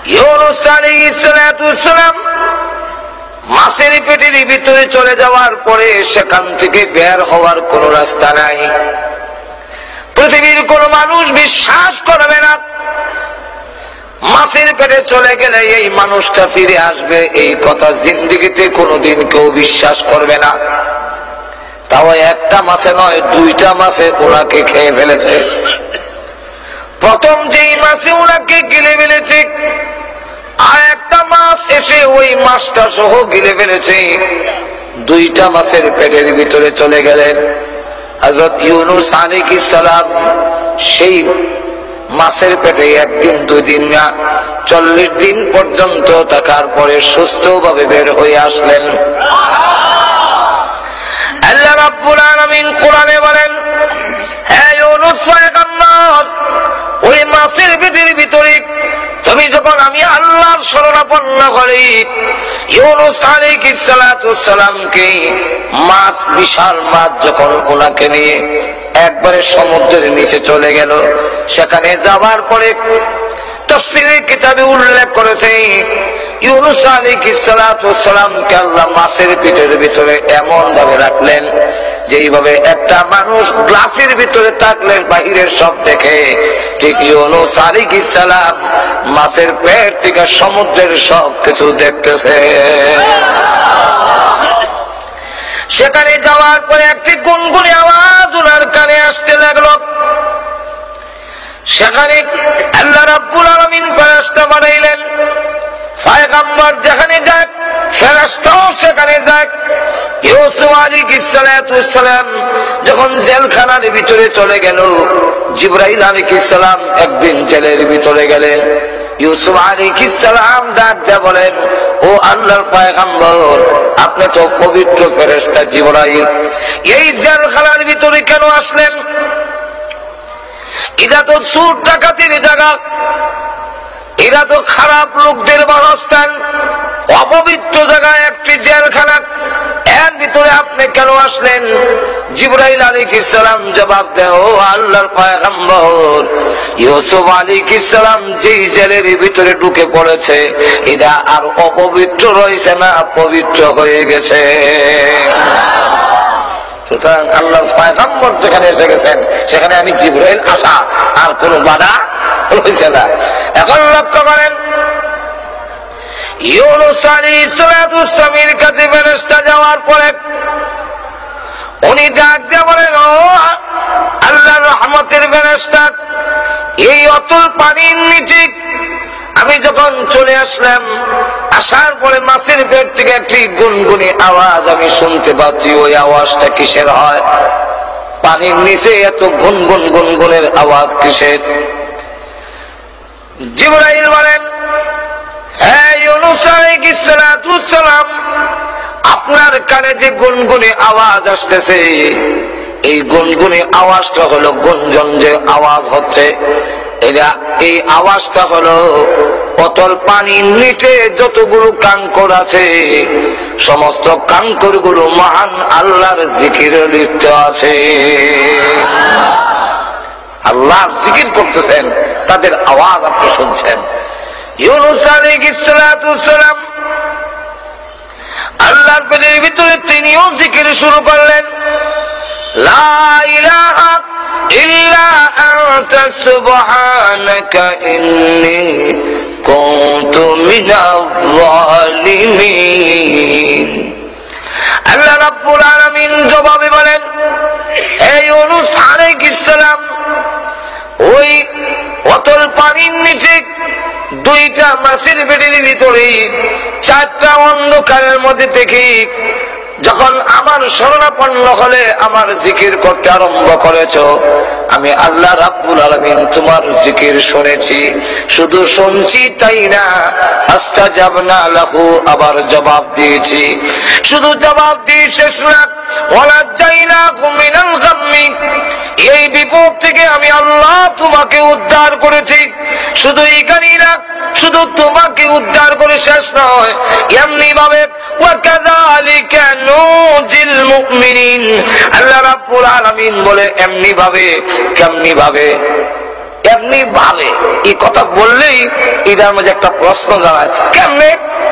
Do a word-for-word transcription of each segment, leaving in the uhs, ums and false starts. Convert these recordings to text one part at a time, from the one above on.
ইউনূস আলাইহিস সালাম মাছের পেটের ভিতরে চলে যাওয়ার পরে সেখান থেকে বের হওয়ার কোন রাস্তা নাই। পৃথিবীর কোন মানুষ বিশ্বাস করবে না মাছের পেটে চলে গেলে এই মানুষটা ফিরে আসবে, এই কথা জিন্দেগিতে কোনোদিন কেউ বিশ্বাস করবে না। তাও একটা মাছে নয়, দুইটা মাছে ওনাকে খেয়ে ফেলেছে। প্রথম যেই মাছে ওনাকে গিলে ফেলেছে আর একটা মাছ এসে ওই মাছটা সহ গিলে ফেলেছে। দুইটা মাছের পেটের ভিতরে চলে গেলেন। হযরত ইউনূস আলাইহিস সালাম সেই মাছের পেটে একদিন দুই দিন না চল্লিশ দিন পর্যন্ত থাকার পরে সুস্থভাবে বের হয়ে আসলেন। আল্লাহ রাব্বুল আলামিন কোরআনে বলেন, হে ইউনূস পয়গম্বর, ওই মাছের পেটের ভিতরে তুমি যখন আমি আল্লাহর শরণাপন্ন করি, ইউনূস আলাইহিস সালাতু সালামকে মাছ, বিশাল মাছ যখন ওনাকে নিয়ে একবারে সমুদ্রের নিচে চলে গেল, সেখানে যাওয়ার পরে তাফসীরের কিতাবে উল্লেখ করেছে ইউনূস আলাইহিস সালাতু সালামকে আল্লাহ মাছের পেটের ভিতরে এমন ভাবে রাখলেন যেইভাবে একটা মানুষ গ্লাসের ভিতরে থাকলে বাহিরের সব দেখে, ঠিক ইউনূস আলাইহিস সালাম মাছের পেট থেকে সমুদ্রের সব কিছু দেখতেছে। সেখানে যাওয়ার পরে একটি গুনগুনি আওয়াজ ওনার কানে আসতে লাগলো। সেখানে আল্লাহ রাব্বুল আলামিন ফেরেশতা বানাইলেন, পয়গম্বর যেখানে যায় ফেরেশতাও সেখানে যায়। ইউসুফ আলাইহিস সালাম যখন জেলখানার ভিতরে চলে গেল, জিবরাইল আলাইহিস সালাম একদিন জেলের ভিতরে গেলেন। ইউসুফ আলাইহিস সালাম ডাক দিয়ে বলেন, ও আল্লাহর পয়গম্বর, আপনি তো পবিত্র ফেরেশতা জিবরাইল, এই জেলখানার ভিতরে কেন আসলেন? এটা তো চোর ডাকাতির জায়গা, এরা তো খারাপ লোকদের বাসস্থান, অপবিত্র জায়গায় একটি জেলখানা, এর ভিতরে আপনি কেন আসলেন? জিবরাইল আলাইহিস সালাম জবাব দেয়, ও আল্লাহর পয়গম্বর, ইউসুফ আলাইহিস সালাম যেই জেলের ভিতরে ঢুকে পড়েছে এটা আর অপবিত্র রয়েছে না, পবিত্র হয়ে গেছে। সুতরাং আল্লাহর পয়গম্বর যেখানে এসে গেছেন সেখানে আমি জিবরাইল আসা আর কোন বাধা রয়েছে না। এখন লক্ষ্য করেন, ইউনূস আলাইহিস সালামের কাছে ফেরেশতা যাওয়ার পরে উনি ডাক দিয়ে বলেন, ও আল্লাহর রহমতের ফেরেশতা, এই অতল পানির নিচে আমি যখন চলে আসলাম, আসার পরে মাছের পেট থেকে একটি গুনগুনি আওয়াজ আমি শুনতে পাচ্ছি। ওই আওয়াজটা কিসের হয়? পানির নিচে এত গুনগুন গুনগুনের আওয়াজ কিসের? জিবরাইল বলেন, হে ইউনূস আলাইহিস সালাম, আপনার কানে যে গুনগুনি আওয়াজ আসতেছে, এই গুনগুনি আওয়াজটা হলো গুঞ্জন যে আওয়াজ হচ্ছে, এটা এই আওয়াজটা হলো অতল পানির নিচে যতগুলো কাঙ্কর আছে সমস্ত কাঙ্কর গুলো মহান আল্লাহর জিকিরে লিপ্ত আছে। আল্লাহর জিকির করতেছেন, তাদের আওয়াজ আপনি শুনছেন। ইউনূস আলাইহিস সালাম আল্লাহর পেটের ভিতরে তিনিও জিকির শুরু করলেন, লা ইলাহা ইল্লা আনতা সুবহানাকা ইন্নী কুনতু মিনাজ জালিমিন। আল্লাহ রাব্বুল আলামিন জবাবে বলেন, হে ইউনূস আলাইহিস সালাম, ওই অতল পানির নিচে দুইটা মাছের পেটের ভিতরে চারটা অন্ধকারের মধ্যে দেখি যখন আমার শরণাপন্ন হলে আমার জিকির করতে আরম্ভ করেছো, আমি আল্লাহ রাব্বুল আলামিন তোমার জিকির শুনেছি। শুধু শুনছি তাই না, ফাস্তাজাবনা লাহু, আবার জবাব দিয়েছি। শুধু জবাব দিয়ে শেষ না, ওয়ালাজাইনাকুম মিনাল গাম্মি, এই বিপদ থেকে আমি আল্লাহ তোমাকে উদ্ধার করেছি। শুধু এইখানেই না, শুধু তোমাকে উদ্ধার করে শেষ নয়, এমনি ভাবে ওয়াকাযালিকা নুজিল মুমিনিন, আল্লাহ রাব্বুল আলামিন বলে এমনি ভাবে, কেমনি ভাবে, এমনি ভাবে এই কথা বললেই এটার মধ্যে একটা প্রশ্ন দাঁড়ায়, কেমনে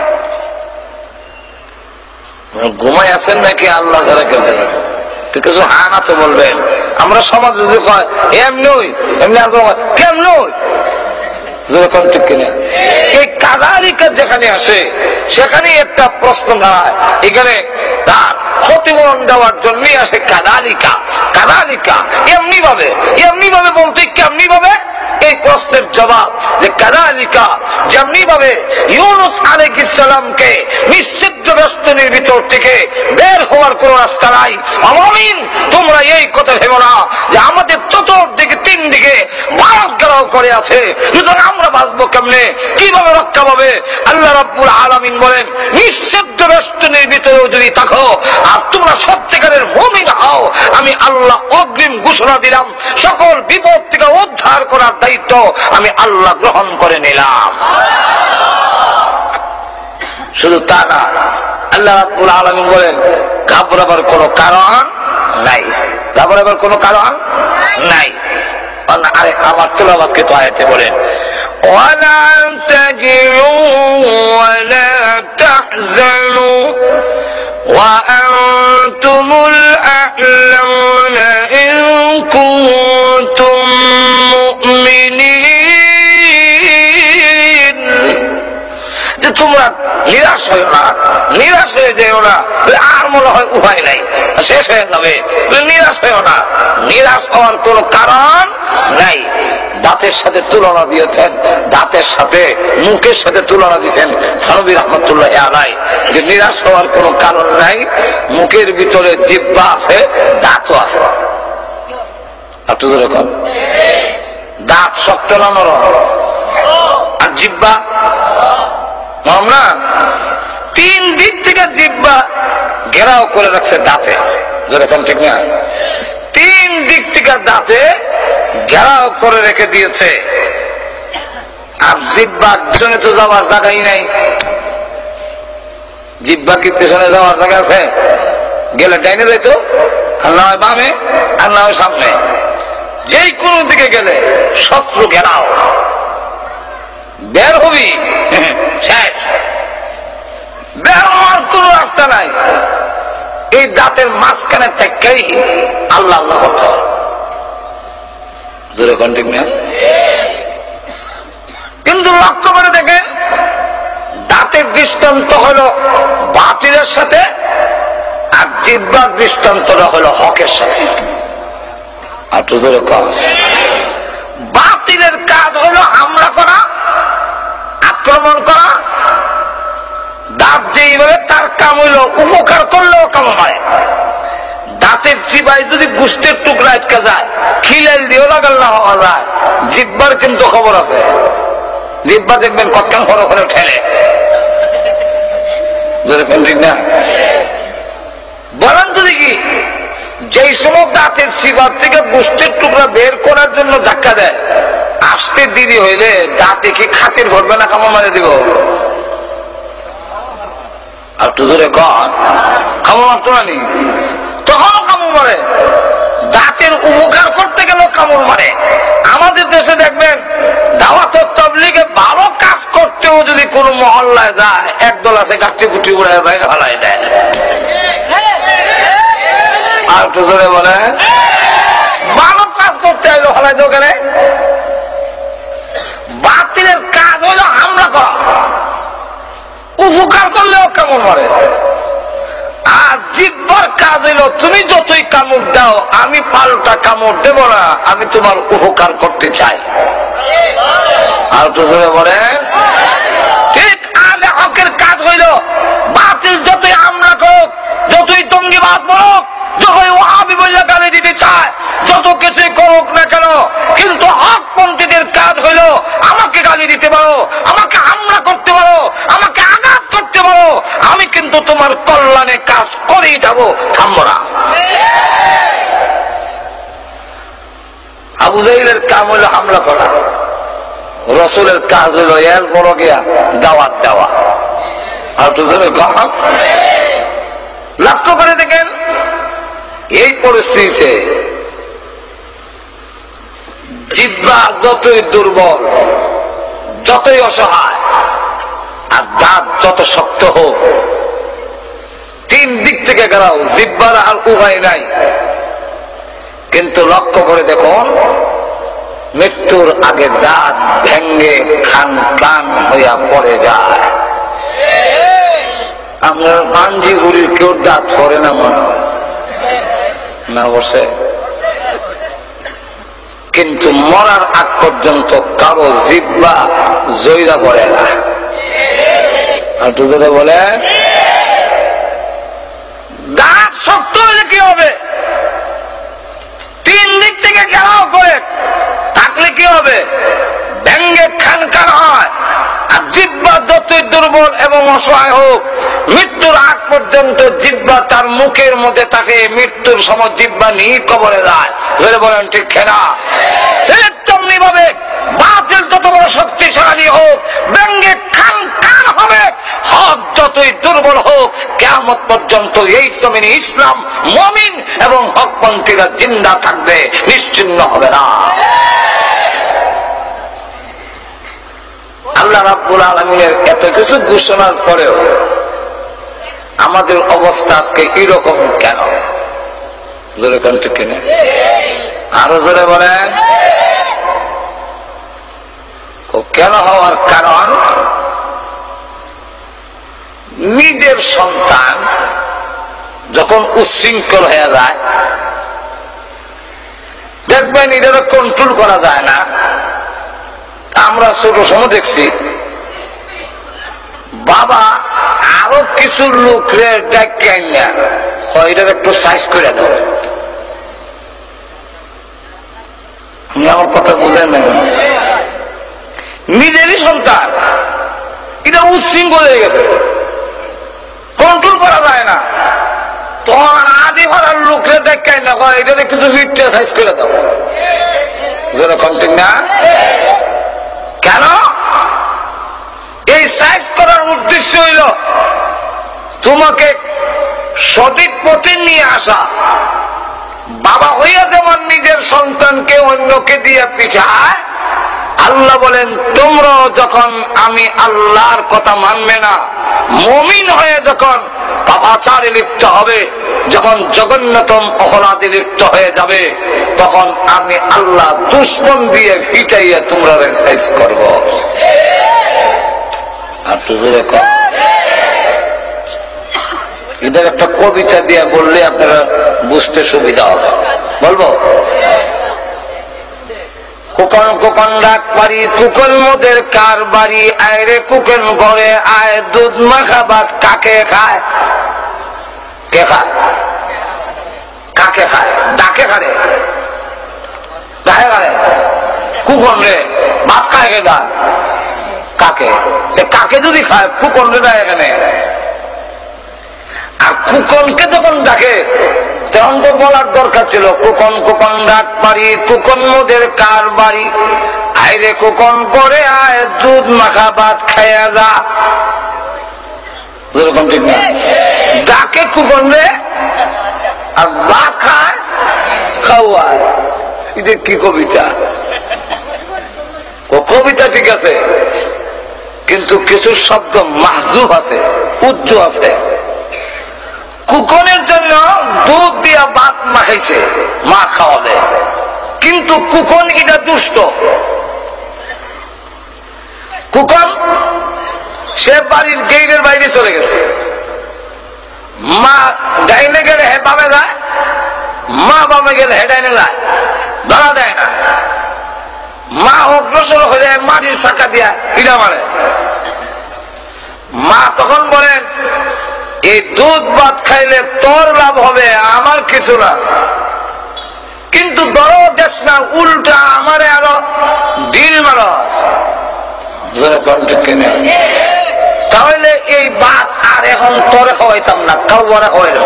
ঘুমাই আছেন নাকি আল্লাহ ছাড়া কেউ জানে? কিছু হ্যাঁ না তো বলবেন। আমরা সমাজ যদি কয় এমনি এমনি কেমন ঠিক কিনা, এই কাদালিকা যেখানে আসে সেখানে একটা প্রশ্ন দাঁড়ায়, এখানে তার ক্ষতিপূরণ দেওয়ার জন্যই আসে কাদালিকা। কাদালিকা এমনি ভাবে, এমনি ভাবে বলতে কেমনি ভাবে এই প্রশ্নের জবাব যে কাদালিকা যেমনি ভাবে ইউনুস আলাইহিস সালামকে নিশ্চিদ্র বেষ্টনীর ভিতর থেকে বের হওয়ার কোন রাস্তা নাই, আমিন তোমরা এই কথা ভেবো না যে আমাদের চতুর্দিকে তিন দিকে ভারত ঘেরাও করে আছে, সুতরাং আমরা বাঁচবো কেমনে, কিভাবে রক্ষা পাবে? আল্লাহ রাব্বুল আলামিন বলেন নিশ্চিদ্র বেষ্টনীর ভিতরেও যদি থাকো আর তোমরা সত্যিকারের মুমিন হও, আমি আল্লাহ অগ্রিম ঘোষণা দিলাম সকল বিপদ থেকে উদ্ধার করার দায়িত্ব আমি আল্লাহ গ্রহণ করে নিলাম। শুধু তা না, আল্লাহ রাব্বুল আলামিন বলেন ঘাবড়াবার কোনো কারণ নাই, ঘাবড়াবার কোনো কারণ নাই। আরে আমার তেলাওয়াতকে তো আয়াতে বলেন ওয়ালা তাজিউ ওয়ালা তাহজানু ওয়া আনতুমুল আ'লাউনা ইন কুনতুম মুমিনিন। যে তোমরা নিরাশ হয়েও না, নিরাশ হয়ে যেও না, আর মনে হয় উপায় নাই, শেষ হয়ে যাবে, নিরাশ হয়েও না, নিরাশ হওয়ার কোন কারণ নাই। দাঁতের সাথে তুলনা দিয়েছেন, দাঁতের সাথে মুখের সাথে তুলনা দিয়েছেন থানভী রাহমাতুল্লাহ আলাইহি, যে নিরাশ হওয়ার কোন কারণ নাই। মুখের ভিতরে জিহ্বা আছে, দাঁতও আছে। একটু জোরে কর, দাঁত শক্ত না নরম? আর জিহ্বা নরম না? তিন দিক থেকে জিহ্বা ঘেরাও করে রাখছে দাঁতে, যেরকম ঠিক না? তিন দিক থেকে দাঁতে ঘেরাও করে রেখে দিয়েছে। আর জিহ্বা পেছনে তো যাওয়ার জায়গাই নাই। জিহ্বা কি পেছনে যাওয়ার জায়গা আছে? গেলে ডাইনে যাইতো, আর না হয় বামে, আর না হয় সামনে, যেই কোনো দিকে গেলে শত্রু ঘেরাও, বের হবি শেষ, বের হওয়ার কোন রাস্তা নাই। এই দাঁতের মাঝখানে থেকেই আল্লাহ আল্লাহ করতে হয়। কিন্তু লক্ষ্য করে দেখেন দাঁতের দৃষ্টান্ত হলো বাতিলের সাথে, আর জিহ্বার দৃষ্টান্তটা হলো হকের সাথে। আর তো বাতিলের কাজ হলো হামলা করা, আক্রমণ করা। দাঁত যেইভাবে তার কাম হইল উপকার করলেও কাম হয়। দাঁতের চিবায় যদি গোষ্ঠের টুকরা আটকা যায়, খিলাল দিয়েও লাগাল না হওয়া যায়। জিহ্বার কিন্তু খবর আছে, জিহ্বা দেখবেন কতক্ষণ ঘরে ঘরে ঠেলে। বলেন তো দেখি, যেই সময় দাঁতের চিবার থেকে গোষ্ঠের টুকরা বের করার জন্য ধাক্কা দেয়, আসতে দেরি হইলে দাঁতে কি খাতির ঘটবে না কামড় মারে দিব? আর একটু জোরে কন, কামড় মারতো না নি? তখনও কামড় মারে। দাঁতের উপকার করতে গেলেও কামড় মারে। আমাদের দেশে দেখবেন দাওয়াত তাবলীগে ভালো কাজ করতেও যদি কোন মহল্লায় যায়, একদল আছে গাছটি গুটি উড়ায় বাইরে ফেলাই দেয়। আর একটু জোরে বলে, ভালো কাজ করতে হইলো ফেলাই দেও কেন? বাতিলের কাজ হইলো হামলা করা, উপকার করলেও কামড় মারে। আর জিহ্বার কাজ হইলো তুমি যতই কামড় দাও, আমি পাল্টা কামড় দেব না, আমি তোমার উপকার করতে চাই। আর তো বলে ঠিক আলে হকের কাজ হইল বাতিল যতই হামলা করুক, যতই জঙ্গিবাদ বলুক, যতই ওয়াহাবি বলে গালি দিতে চায়, যত কিছুই করুক না কেন, কিন্তু হকপন্থীদের কাজ হইল আমাকে গালি দিতে পারো, আমাকে হামলা করতে পারো, আমাকে আঘাত করতে পারো, আমি কিন্তু তোমার কল্যাণে কাজ করেই যাব, থামবো না। আবু জাহিলের কাম হইল হামলা করা, রসুলের কাজ হইল এর বড় গিয়া দাওয়াত দেওয়া। আর তো লক্ষ্য করে দেখেন এই পরিস্থিতিতে জিহ্বা যতই দুর্বল, যতই অসহায়, আর দাঁত যত শক্ত হোক, তিন দিক থেকে গেলাও জিহ্বার আর উপায় নাই। কিন্তু লক্ষ্য করে দেখুন, মৃত্যুর আগে দাঁত ভেঙ্গে খান খান হইয়া পড়ে যায়। আপনার পাঞ্জি গুলির কেউ দাঁত পড়ে না মনে হয় না, বসে। কিন্তু মরার আগ পর্যন্ত কারো জিহ্বা জয়রা পড়ে না। আর দুজনে বলে দাঁত শক্ত হলে কি হবে? তিন দিক থেকে ঘেরাও করে থাকলে কি হবে? ভেঙ্গে খান খান হয়। আর জিহ্বা যতই দুর্বল এবং অসহায় হোক, মৃত্যুর আগ পর্যন্ত জিহ্বা তার মুখের মধ্যে থাকে, মৃত্যুর সময় জিহ্বা নিয়ে কবরে যায়। ধরে বলেন ঠিক খেলা। তেমনি ভাবে বাতিল যত বড় শক্তিশালী হোক, ভেঙ্গে খান খান হবে। হক যতই দুর্বল হোক, কিয়ামত পর্যন্ত এই জমিনে ইসলাম, মুমিন এবং হকপন্থীরা জিন্দা থাকবে, নিশ্চিন্ন হবে না। আল্লাহ রাব্বুল আলামিনের এত কিছু ঘোষণার পরেও আমাদের অবস্থা আজকে এরকম কেন? জোরে কোন ঠিক কিনা? আরো জোরে বলেন। কেন হওয়ার কারণ, নিজের সন্তান যখন উচ্ছৃঙ্খল হয়ে যায়, দেখবেন এটাকে কন্ট্রোল করা যায় না। আমরা ছোট সময় দেখছি বাবা আরো কিছু লোকরে ডাকিয়ে না, এটাকে একটু সাইজ করে দাও। আমার কথা বুঝেন না? নিজেরই সন্তান, এটা উচ্ছৃঙ্খল হয়ে গেছে, কন্ট্রোল করা যায় না। তখন আদি ভাড়ার লোকরে দেখায় না, এটা কিছু হিটটা সাইজ করে দাও। যেরকম ঠিক না? কেন? এই সাইজ করার উদ্দেশ্য হইল তোমাকে সঠিক পথে নিয়ে আসা। বাবা হইয়া যেমন নিজের সন্তানকে অন্যকে দিয়ে পিঠায়, আল্লাহ বলেন তোমরা যখন আমি আল্লাহর কথা মানবে না, মুমিন হয়ে যখন পাপাচারে লিপ্ত হবে, যখন জঘন্যতম অপরাধে লিপ্ত হয়ে যাবে, তখন আমি আল্লাহ দুশ্মন দিয়ে ফিটাইয়া তোমরা সাইজ করব। আর তুই এদের একটা কবিতা দিয়ে বললে আপনারা বুঝতে সুবিধা হবে। বলবো? কুকন কুকন ডাক পারি, কুকন মোদের কার বাড়ি, আয় রে কুকন ঘরে আয়, দুধ মাখা ভাত কাকে খায়? কে খায়? কাকে খায়? ডাকে খারে, ডাকে খারে। কুকন রে ভাত খায় কে? দা কাকে? কাকে যদি খায় কুকন রে দেয় এখানে। আর কুকনকে যখন ডাকে তখন তো বলার দরকার ছিল, কুকন কুকন ডাক পারি, কুকন মোদের কার বাড়ি, আয় রে কুকন করে আয়, দুধ মাখা ভাত খাইয়া যা। যেরকম ঠিক না? ডাকে কুকন রে আর ভাত খায় খাওয়ায়। এটা কি কবিতা? ও কবিতা ঠিক আছে, কিন্তু কিছু শব্দ মাহজুব আছে, উর্দু আছে। কুকনের জন্য দুধ দিয়া ভাত মাখাইছে, মা খাওয়াবে, কিন্তু কুকন এটা দুষ্ট। কুকন সে বাড়ির গেটের বাইরে চলে গেছে, মা ডাইনে গেলে হে বামে যায়, মা বামে গেলে হে ডাইনে যায়, ধরা দেয় না। মা অগ্রসর হয়ে মাটির শাখা দিয়া ইটা মারে। মা তখন বলেন এই দুধ ভাত খাইলে তোর লাভ হবে, আমার কিছু না, কিন্তু বড় দেশ না, উল্টা আমারে আরো ডিল মারো। তাহলে এই ভাত আর এখন তোরে খাওয়াইতাম না, কাউরে খাওয়াইল।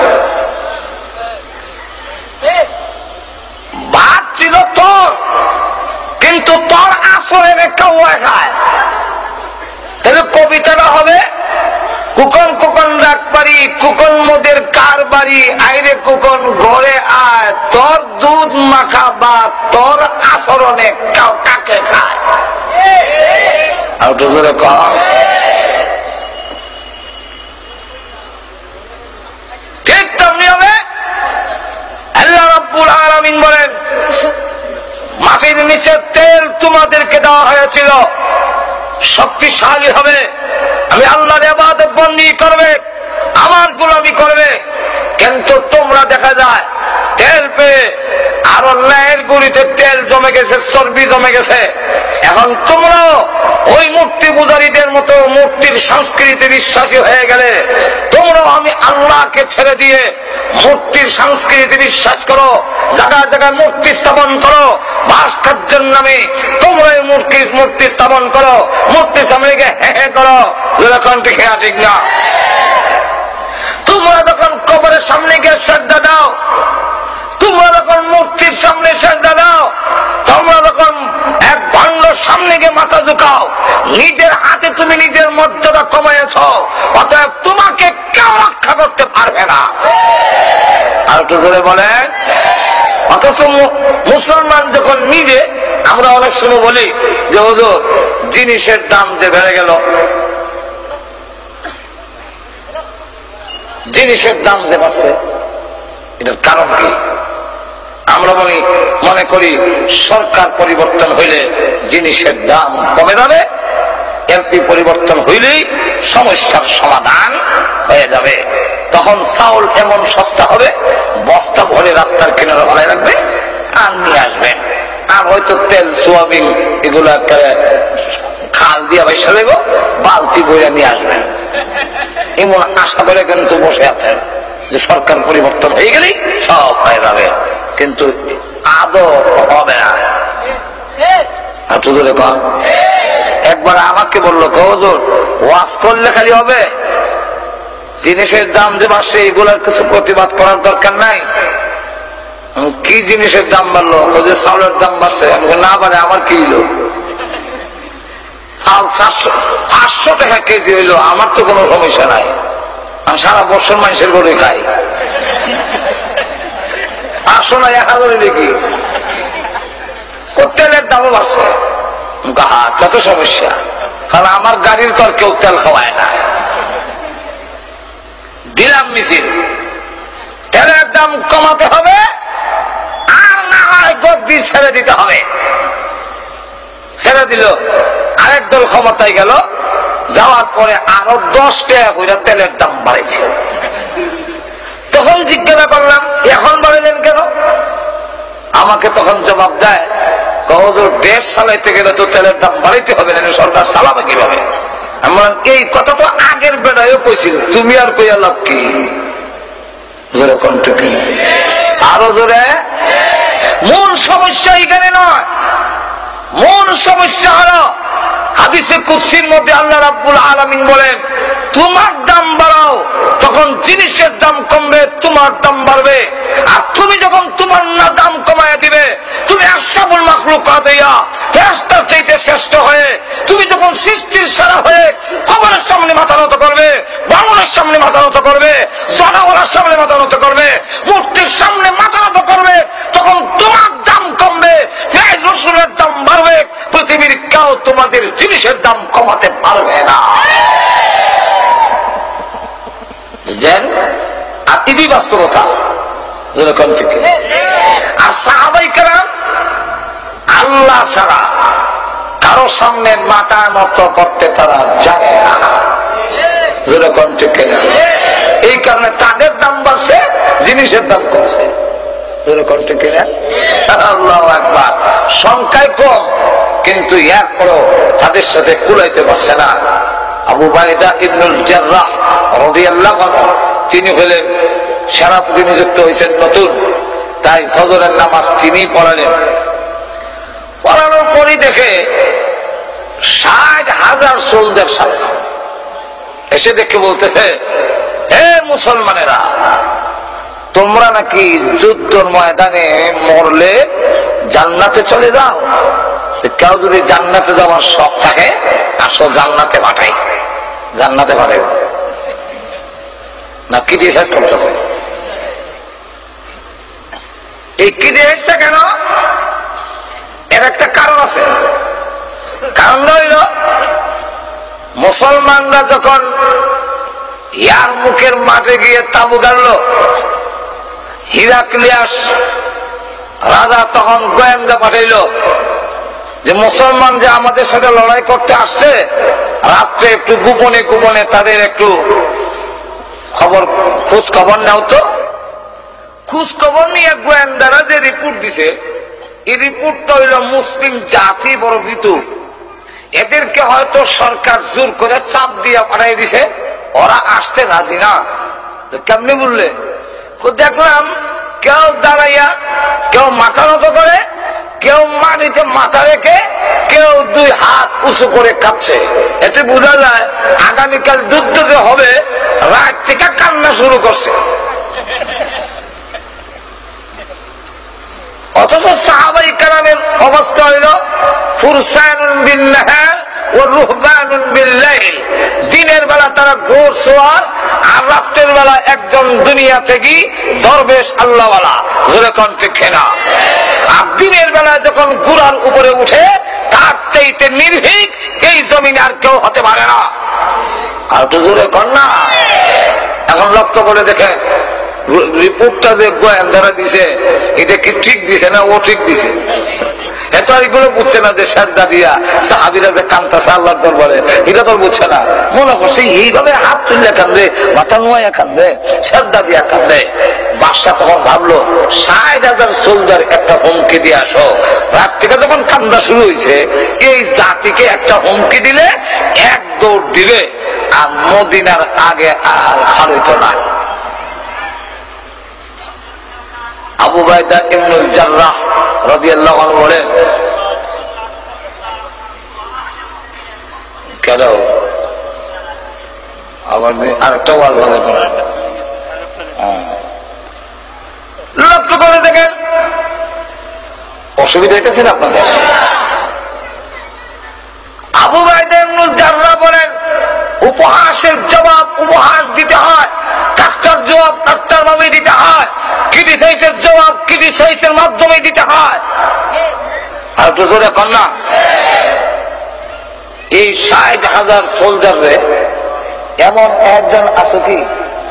ভাত ছিল তোর, কিন্তু তোর আসরে কাউয়া খায়। তাহলে কবিতাটা হবে কুকন কুকন ডাক পারি, বাড়ি কুকন মোদের কার বাড়ি, আইরে কুকন ঘরে আয়, তোর দুধ মাখা বা তোর আচরণে কাকে খায়। আর তো জোরে কম। ঠিক তেমনি হবে আল্লাহ রাব্বুল আলামিন বলেন, মাটির নিচে তেল তোমাদেরকে দেওয়া হয়েছিল, শক্তিশালী হবে, আমি আল্লাহর ইবাদত বন্দী করবে, আমার গোলামি করবে। কিন্তু তোমরা দেখা যায় তেল পেয়ে আরো ন্যায়ের গুড়িতে তেল জমে গেছে, চর্বি জমে গেছে। এখন তোমরাও ওই মূর্তি পূজারীদের মতো মূর্তির সংস্কৃতি বিশ্বাসী হয়ে গেলে তোমরাও আমি আল্লাহকে ছেড়ে দিয়ে মূর্তির সংস্কৃতি বিশ্বাস করো, জায়গায় জায়গায় মূর্তি স্থাপন করো, ভাস্কর্যের নামে তোমরা মূর্তি মূর্তি স্থাপন করো, মূর্তির সামনে গিয়ে হে হে করো, যেরকম ঠিক ঠিক না। তোমরা যখন কবরের সামনে গিয়ে সাজদা দাও, তোমরা যখন মূর্তির সামনে সাজদা দাও, তোমরা যখন এক ভণ্ডর সামনে গিয়ে মাথা ঝুঁকাও, নিজের হাতে তুমি নিজের মর্যাদা কমাইছ, অতএব তোমাকে কেউ রক্ষা করতে পারবে না। আর একটু জোরে বলেন। অথচ মুসলমান যখন নিজে, আমরা অনেক সময় বলি যে হুজুর জিনিসের দাম যে বেড়ে গেল, জিনিসের দাম যে বাড়ছে, এটার কারণ কি? আমরা বলি মনে করি সরকার পরিবর্তন হইলে জিনিসের দাম কমে যাবে, এমপি পরিবর্তন হইলেই সমস্যার সমাধান হয়ে যাবে। তখন চাউল এমন সস্তা হবে, বস্তা ভরে রাস্তার কিনারে ভালো রাখবে আর নিয়ে আসবেন। আর হয়তো তেল সোয়াবিন এগুলো খাল দিয়ে বসে দেব, বালতি বইয়া নিয়ে আসবেন, এমন আশা করে কিন্তু বসে আছেন যে সরকার পরিবর্তন হয়ে গেলেই সব হয়ে যাবে। কিন্তু আদৌ হবে না। একবার আমাকে বললো, হুজুর ওয়াজ করলে খালি হবে? জিনিসের দাম যে বাড়ছে এগুলার কিছু প্রতিবাদ করার দরকার নাই? কি জিনিসের দাম বাড়লো? যে চাউলের দাম বাড়ছে। না বাড়ে আমার কি হইলো? চারশো পাঁচশো টাকা কেজি হইলো, আমার তো কোনো সমস্যা নাই, আমি সারা বছর মানুষের গরু খাই। পাঁচশো না এক হাজার হইলে কি? তেলের দামও বাড়ছে, কত সমস্যা, কারণ আমার গাড়ির তো আর কেউ তেল খাওয়ায় না। দিলাম মিছিল, তেলের দাম কমাতে হবে, আর না হয় গদ্দি ছেড়ে দিতে হবে। ছেড়ে দিল, আরেক দল ক্ষমতায় গেল, যাওয়ার পরে আরো দশ টাকা করে তেলের দাম বাড়াইছে। তখন জিজ্ঞাসা করলাম, এখন বাড়াইলেন কেন? আমাকে তখন জবাব দেয়, হুজুর দেশ চালাইতে গেলে তো তেলের দাম বাড়াইতে হবে না, সরকার চালাবে কিভাবে? আমি বললাম, এই কথা তো আগের বেড়ায়ও কইছিল, তুমি আর কইয়া লাভ কি? আরো জোরে। মূল সমস্যা এখানে নয়, মূল সমস্যা হলো হাদিসে কুদসির মধ্যে আল্লাহ রাব্বুল আলামিন বলেন, তোমার দাম বাড়াও, তখন জিনিসের দাম কমবে, তোমার দাম বাড়বে। আর তুমি যখন তোমার না দাম কমায় দিবে, তুমি আশরাফুল মাখলুকাত হইয়া ফেরেশতার চাইতে শ্রেষ্ঠ হয়ে, তুমি যখন সৃষ্টির সেরা হয়ে কবরের সামনে মাথা নত করবে, বামনের সামনে মাথা নত করবে, জানাওয়ালার সামনে মাথা নত করবে, মূর্তির সামনে মাথা নত করবে, তখন তোমার দাম কমবে, ফেরেশতার রাসূলের দাম বাড়বে। পৃথিবীর কেউ তোমাদের জিনিসের দাম কমাতে পারবে না। আর টিভি বাস্তবতা। আর সাহাবায়ে কেরাম আল্লাহ ছাড়া কারো সামনে মাথা নত করতে তারা জানে না। যেরকম ঠিক না, এই কারণে তাদের দাম বাড়ছে, জিনিসের দাম কমছে। যেরকম ঠিক না, আল্লাহু আকবার। সংখ্যায় কম, কিন্তু এরপরও তাদের সাথে কুলাইতে পারছে না। আবু উবাইদা ইবনুল জাররাহ রাদিয়াল্লাহু আনহু, তিনি হলেন সেনাপতি নিযুক্ত হয়েছেন নতুন, তাই ফজরের নামাজ তিনি পড়ালেন। পড়ানোর পরই দেখে ষাট হাজার সোলজার সামনে এসে দেখে বলতেছে, হে মুসলমানেরা, তোমরা নাকি যুদ্ধের ময়দানে মরলে জান্নাতে চলে যাও? কেউ যদি জান্নাতে যাওয়ার শখ থাকে, আসো জান্নাতে পাঠাই, জান্নাতে পাঠাই। না কিডনি শেষ করতেছে। এই কিডনি শেষটা কেন? এর একটা কারণ আছে। কারণ হইল মুসলমানরা যখন ইয়ার মুখের মাঠে গিয়ে তাবু গাড়ল, হিরাক্লিয়াস রাজা তখন গোয়েন্দা পাঠাইল যে মুসলমান যে আমাদের সাথে লড়াই করতে আসছে, রাত্রে একটু গোপনে গোপনে তাদের একটু খবর খোঁজ খবর নাও তো। খোঁজ খবর নিয়ে গোয়েন্দারা যে রিপোর্ট দিছে, এই রিপোর্টটা হইল মুসলিম জাতি বড় ভীতু, এদেরকে হয়তো সরকার জোর করে চাপ দিয়ে পাঠাই দিছে, ওরা আসতে রাজি না। কেমনি বললে? দেখলাম কেউ দাঁড়াইয়া, কেউ মাথা নত করে, কেউ মাটিতে মাথা রেখে, কেউ দুই হাত উঁচু করে কাঁদছে। এতে বোঝা যায় আগামীকাল যুদ্ধ যে হবে, রাত থেকে কান্না শুরু করছে। অথচ সাহাবায়ে কেরামের অবস্থা হইল ফুরসানুন বিন নাহার ও রুহবানুন বিল লাইল। দিনের বেলা তারা ঘোর সোয়ার, আর রাতের বেলা একজন দুনিয়া থেকে দরবেশ আল্লাহওয়ালা, জোরে কণ্ঠে খেনা। আর দিনের বেলা যখন ঘোড়ার উপরে উঠে, তার চাইতে নির্ভীক এই জমিনে আর কেউ হতে পারে না। আর তো জোরে কন্যা। এখন লক্ষ্য করে দেখে রিপোর্টটা যে গোয়েন্দারা দিছে, এটা কি ঠিক দিছে না ও ঠিক দিছে? এত এগুলো বুঝছে না যে সাজদা দিয়া সাহাবীরা যে কান্তাছে আল্লাহর দরবারে, এটা তো বুঝছে না। মনে করছে এইভাবে হাত তুলে কান্দে, মাথা নোয়া কান্দে, সাজদা দিয়া কান্দে। বাদশা তখন ভাবলো ষাট হাজার সোলজার একটা হুমকি দিয়ে আসো। রাত থেকে যখন কান্দা শুরু হয়েছে, এই জাতিকে একটা হুমকি দিলে এক দৌড় দিবে, আর মদিনার আগে আর হারিত না। আবু উবাইদা ইবনুল জাররাহ রাদিয়াল্লাহু আনহু বলেন, কেন আবার আরেকটা ওয়াজ বাজে করে লক্ষ্য করে দেখেন, অসুবিধা হইতেছে না আপনাদের? আবু উবাইদা ইবনুল জাররাহ বলেন, উপহাসের জবাব উপহাস দিতে হয়, ডাক্তার জবাব ডাক্তার ভাবে দিতে হয়, ক্রিটিসাইজের জবাব ক্রিটিসাইজের মাধ্যমে দিতে হয়। আর তো জোরে কন্যা, এই ষাট হাজার সোলজারে এমন একজন আছে কি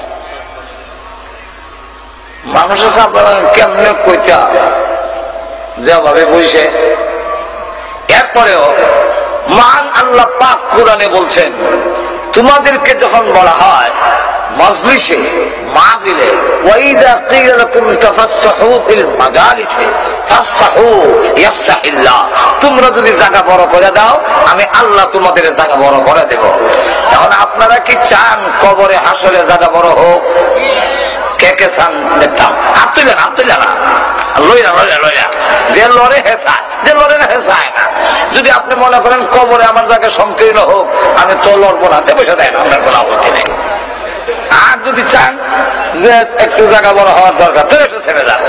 মানুষের সামনে কেমনে কইতা যেভাবে বইছে? এরপরেও মান আল্লাহ পাক কোরআনে বলছেন, তোমাদেরকে যখন বলা হয় মজলিসে মাহফিলে, ওয়াইদা কিলা লাকুম তাফাসসাহু ফিল মাজালিসি ফাফসাহু ইয়াফসাহিল্লাহ, তোমরা যদি জায়গা বড় করে দাও, আমি আল্লাহ তোমাদের জায়গা বড় করে দেব। এখন আপনারা কি চান কবরে হাসরে জায়গা বড় হোক? কে কে চান? দেখতাম হাত তুলে না, হাত তুলে না, লইরা লইরা লইরা যে লড়ে হেসায়, যে লড়ে না হেসায় না। যদি আপনি মনে করেন কবরে আমার জায়গা সংকীর্ণ হোক, আমি তো লড়বো না, বসে দেয় না, আপনার কোনো আপত্তি নেই। আর যদি চান যে একটু জায়গা বড় হওয়ার দরকার, তো একটু ছেড়ে যান।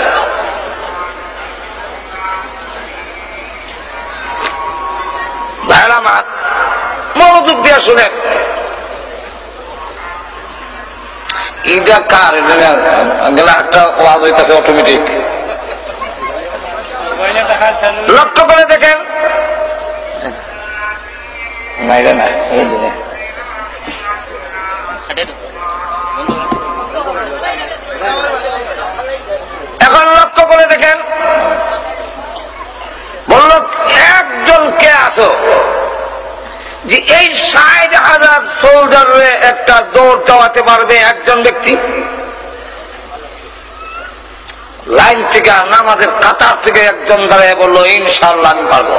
ভাইরা আমার মনোযোগ দিয়ে শুনেন, এটা কার? একটা ওয়াজ হইতেছে অটোমেটিক। লক্ষ্য করে দেখেন, এখন লক্ষ্য করে দেখেন, বলল একজন কে আছো যে এই ষাট হাজার সোলজারে একটা দৌড় দেওয়াতে পারবে? একজন ব্যক্তি লাইন থেকে, নামাজের কাতার থেকে একজন দাঁড়িয়ে বললো, ইনশাআল্লাহ আমি পারবো।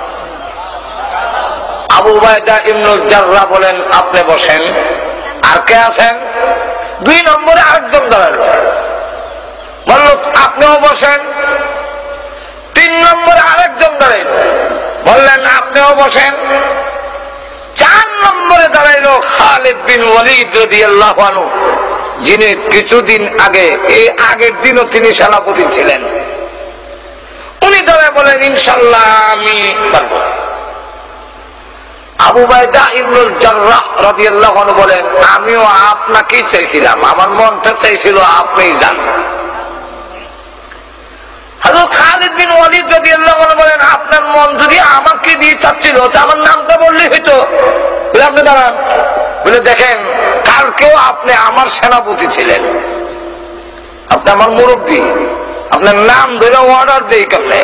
আবু উবাইদা ইবনুল জাররাহ বলেন, আপনি বসেন। আর কে আছেন? দুই নম্বরে আরেকজন দাঁড়ালো, বলল আপনিও বসেন। তিন নম্বরে আরেকজন দাঁড়াইল, বললেন আপনিও বসেন। চার নম্বরে দাঁড়াইলো খালিদ বিন ওয়ালিদ রাদিয়াল্লাহু আনহু, যিনি কিছুদিন আগে, এই আগের দিনও তিনি সেনাপতি ছিলেন। উনি দাঁড়ায় বলেন, ইনশাআল্লাহ আমি পারবো। আবু বাইদা ইবনুল জাররাহ রাদিয়াল্লাহু আনহু বলেন, আমিও আপনাকেই চাইছিলাম, আমার মনটা চাইছিল আপনিই যান। হযরত খালিদ বিন ওয়ালিদ রাদিয়াল্লাহু আনহু বলেন, আপনার মন যদি আমাকে দিয়ে চাচ্ছিল তো আমার নামটা বললেই হইতো। বলে আপনি দাঁড়ান, বলে দেখেন কালকেও আপনি আমার সেনাপতি ছিলেন, আপনি আমার মুরব্বী, আপনার নাম ধরে অর্ডার দেই কেমনে,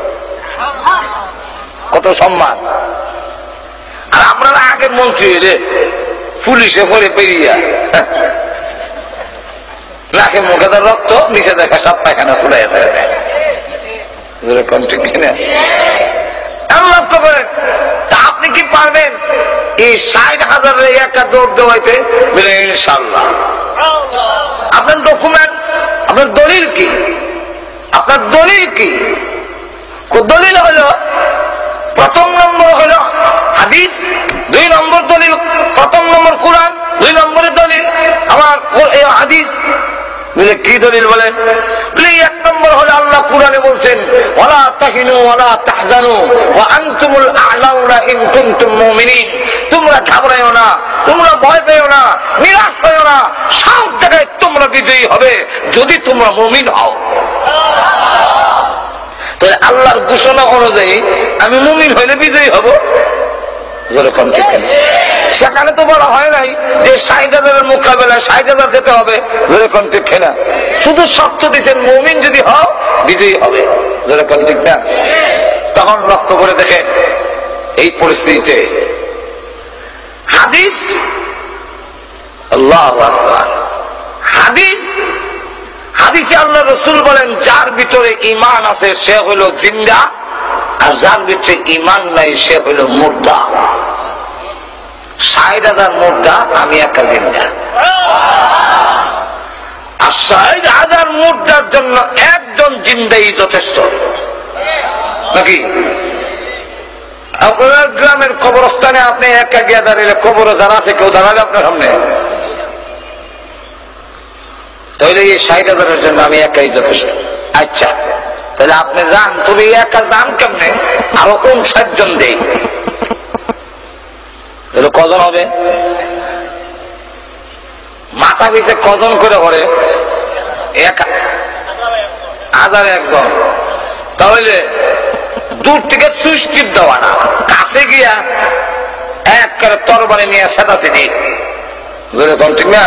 কত সম্মান। আর আপনার আগে মন্ত্রী রে পুলিশে পরে পেরিয়া নাকে মুখে তার রক্ত, নিচে দেখা সব পায়খানা ফুলাই থাকে। আপনি কি পারবেন এই ষাট হাজার একটা দৌড় দেওয়াইতে? বলে ইনশাল্লাহ। আপনার ডকুমেন্ট, আপনার দলিল কি? আপনার দলিল কি? দলিল হলো প্রথম নম্বর হলো হাদিস, দুই নম্বর দলিল, প্রথম নম্বর কোরআন, দুই নম্বরের দলিল আমার হাদিস। বলে কি দলিল বলেন? বলে এক নম্বর হলো আল্লাহ কোরআনে বলছেন, ওয়ালা তাহিনু ওয়ালা তাহজানু ওয়া আনতুমুল আ'লাউনা ইন কুনতুম মুমিনিন। তোমরা ঘাবড়ায়ো না, তোমরা ভয় পেও না, নিরাশ হয়ো না, সব জায়গায় তোমরা বিজয়ী হবে যদি তোমরা মুমিন হও। তাহলে আল্লাহর ঘোষণা অনুযায়ী আমি মুমিন হইলে বিজয়ী হব। সেখানে তো বলা হয় নাই যে ষাট হাজারের মোকাবেলায় ষাট হাজার যেতে হবে, যেরকম ঠিক না, শুধু শর্ত দিচ্ছেন মুমিন যদি হও বিজয়ী হবে, যেরকম ঠিক না। তখন লক্ষ্য করে দেখেন এই পরিস্থিতিতে হাদিস, আল্লাহু আকবার, হাদিস হাদিসে আল্লাহ রাসূল বলেন, যার ভিতরে ঈমান আছে সে হলো জিন্দা, আর যার ভিতরে ঈমান নাই সে হলো মুর্দা। ষাট হাজার মুর্দা, আমি একটা জিন্দা। আর ষাট হাজার মুর্দার জন্য একজন জিন্দাই যথেষ্ট নাকি? আপনার গ্রামের কবরস্থানে আপনি একা গিয়ে দাঁড়িয়ে কবরে যারা আছে কেউ দাঁড়াবে আপনার সামনে? তাহলে এই ষাট হাজারের জন্য আমি একাই যথেষ্ট। আচ্ছা তাহলে আপনি যান, তবে একা যান কেমনে? আরো উনষাট জন দেই, তাহলে কজন হবে? মাথা পিছে কজন করে পড়ে? একা হাজার একজন। তাহলে দূর থেকে সুইচ টিপ দেওয়া না, কাছে গিয়া এক করে তরবারি নিয়ে সেটাছেদি, ঠিক না?